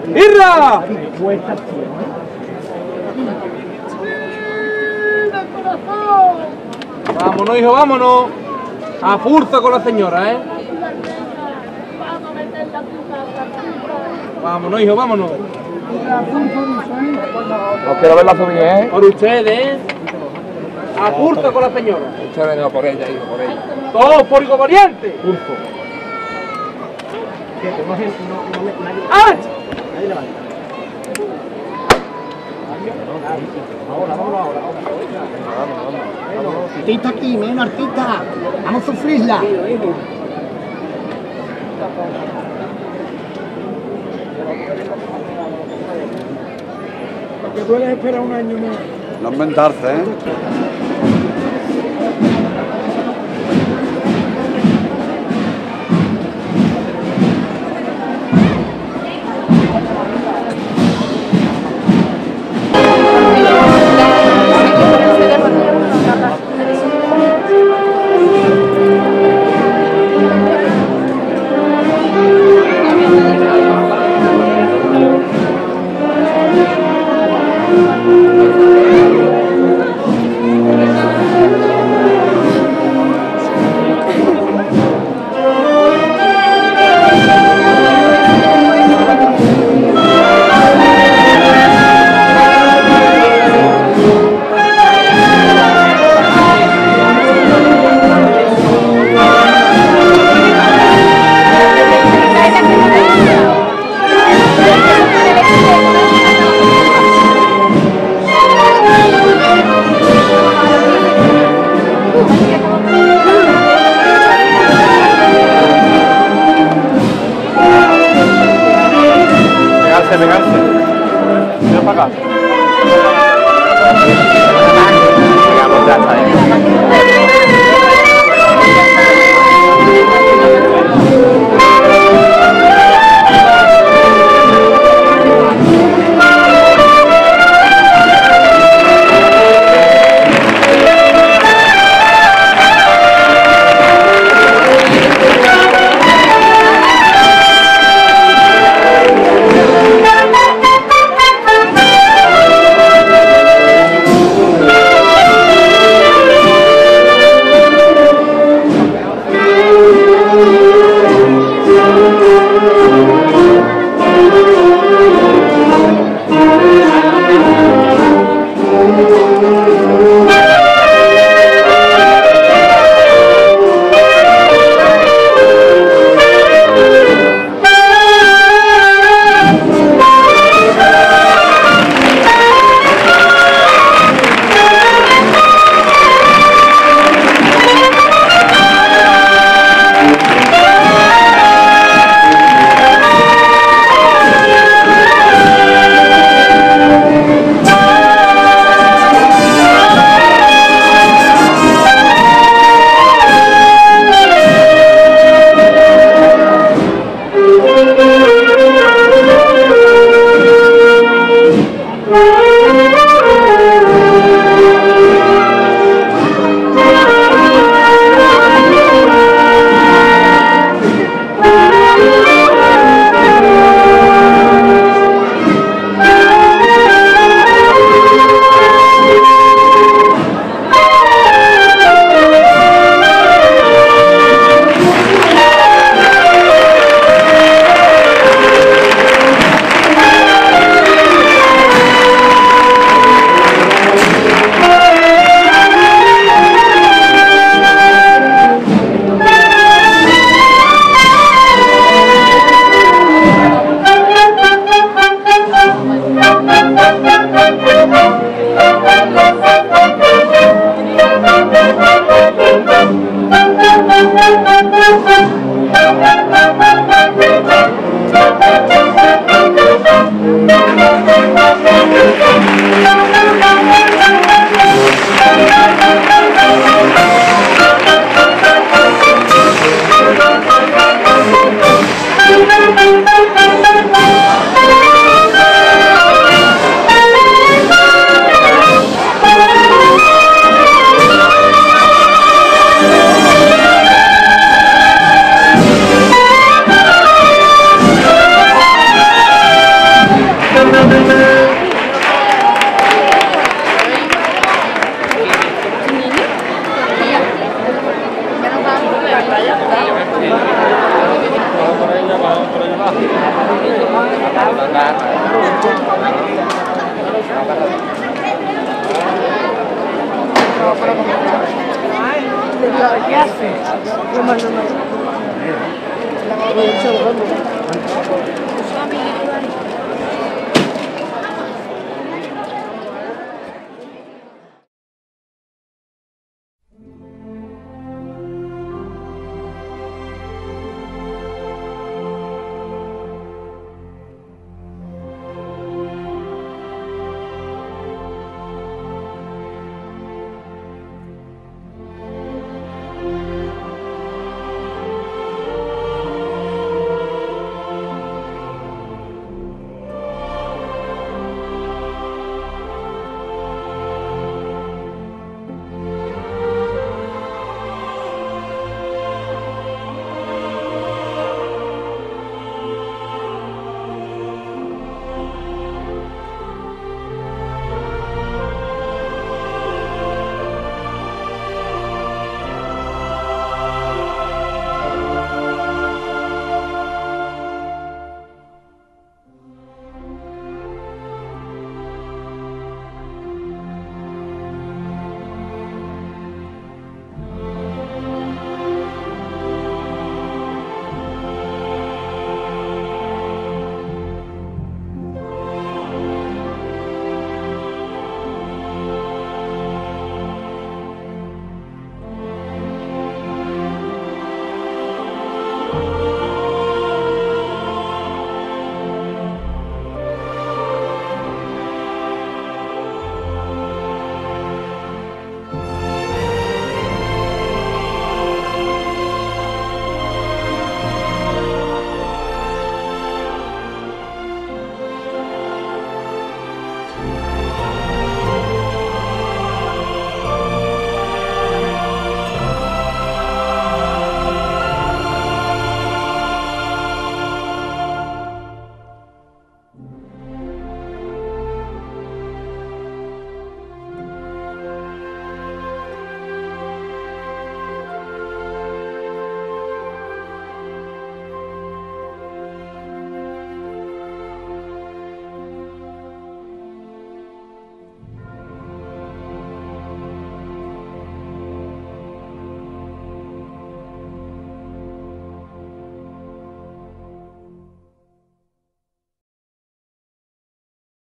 ¡Irra! Vámonos, hijo, vámonos. A fuerza con la señora, ¿eh? Vámonos, hijo, vámonos. No quiero ver la familia, ¿eh? Por ustedes, a fuerza con la señora. Ustedes no, por ella, hijo, por ella. Todos por hijo valiente. Pulpo. ¡Ah! Ahora, vámonos ahora. Artista aquí, menos artista. Vamos a sufrirla. Porque puedes esperar un año más. No inventarse, ¿eh? ¿Qué hace?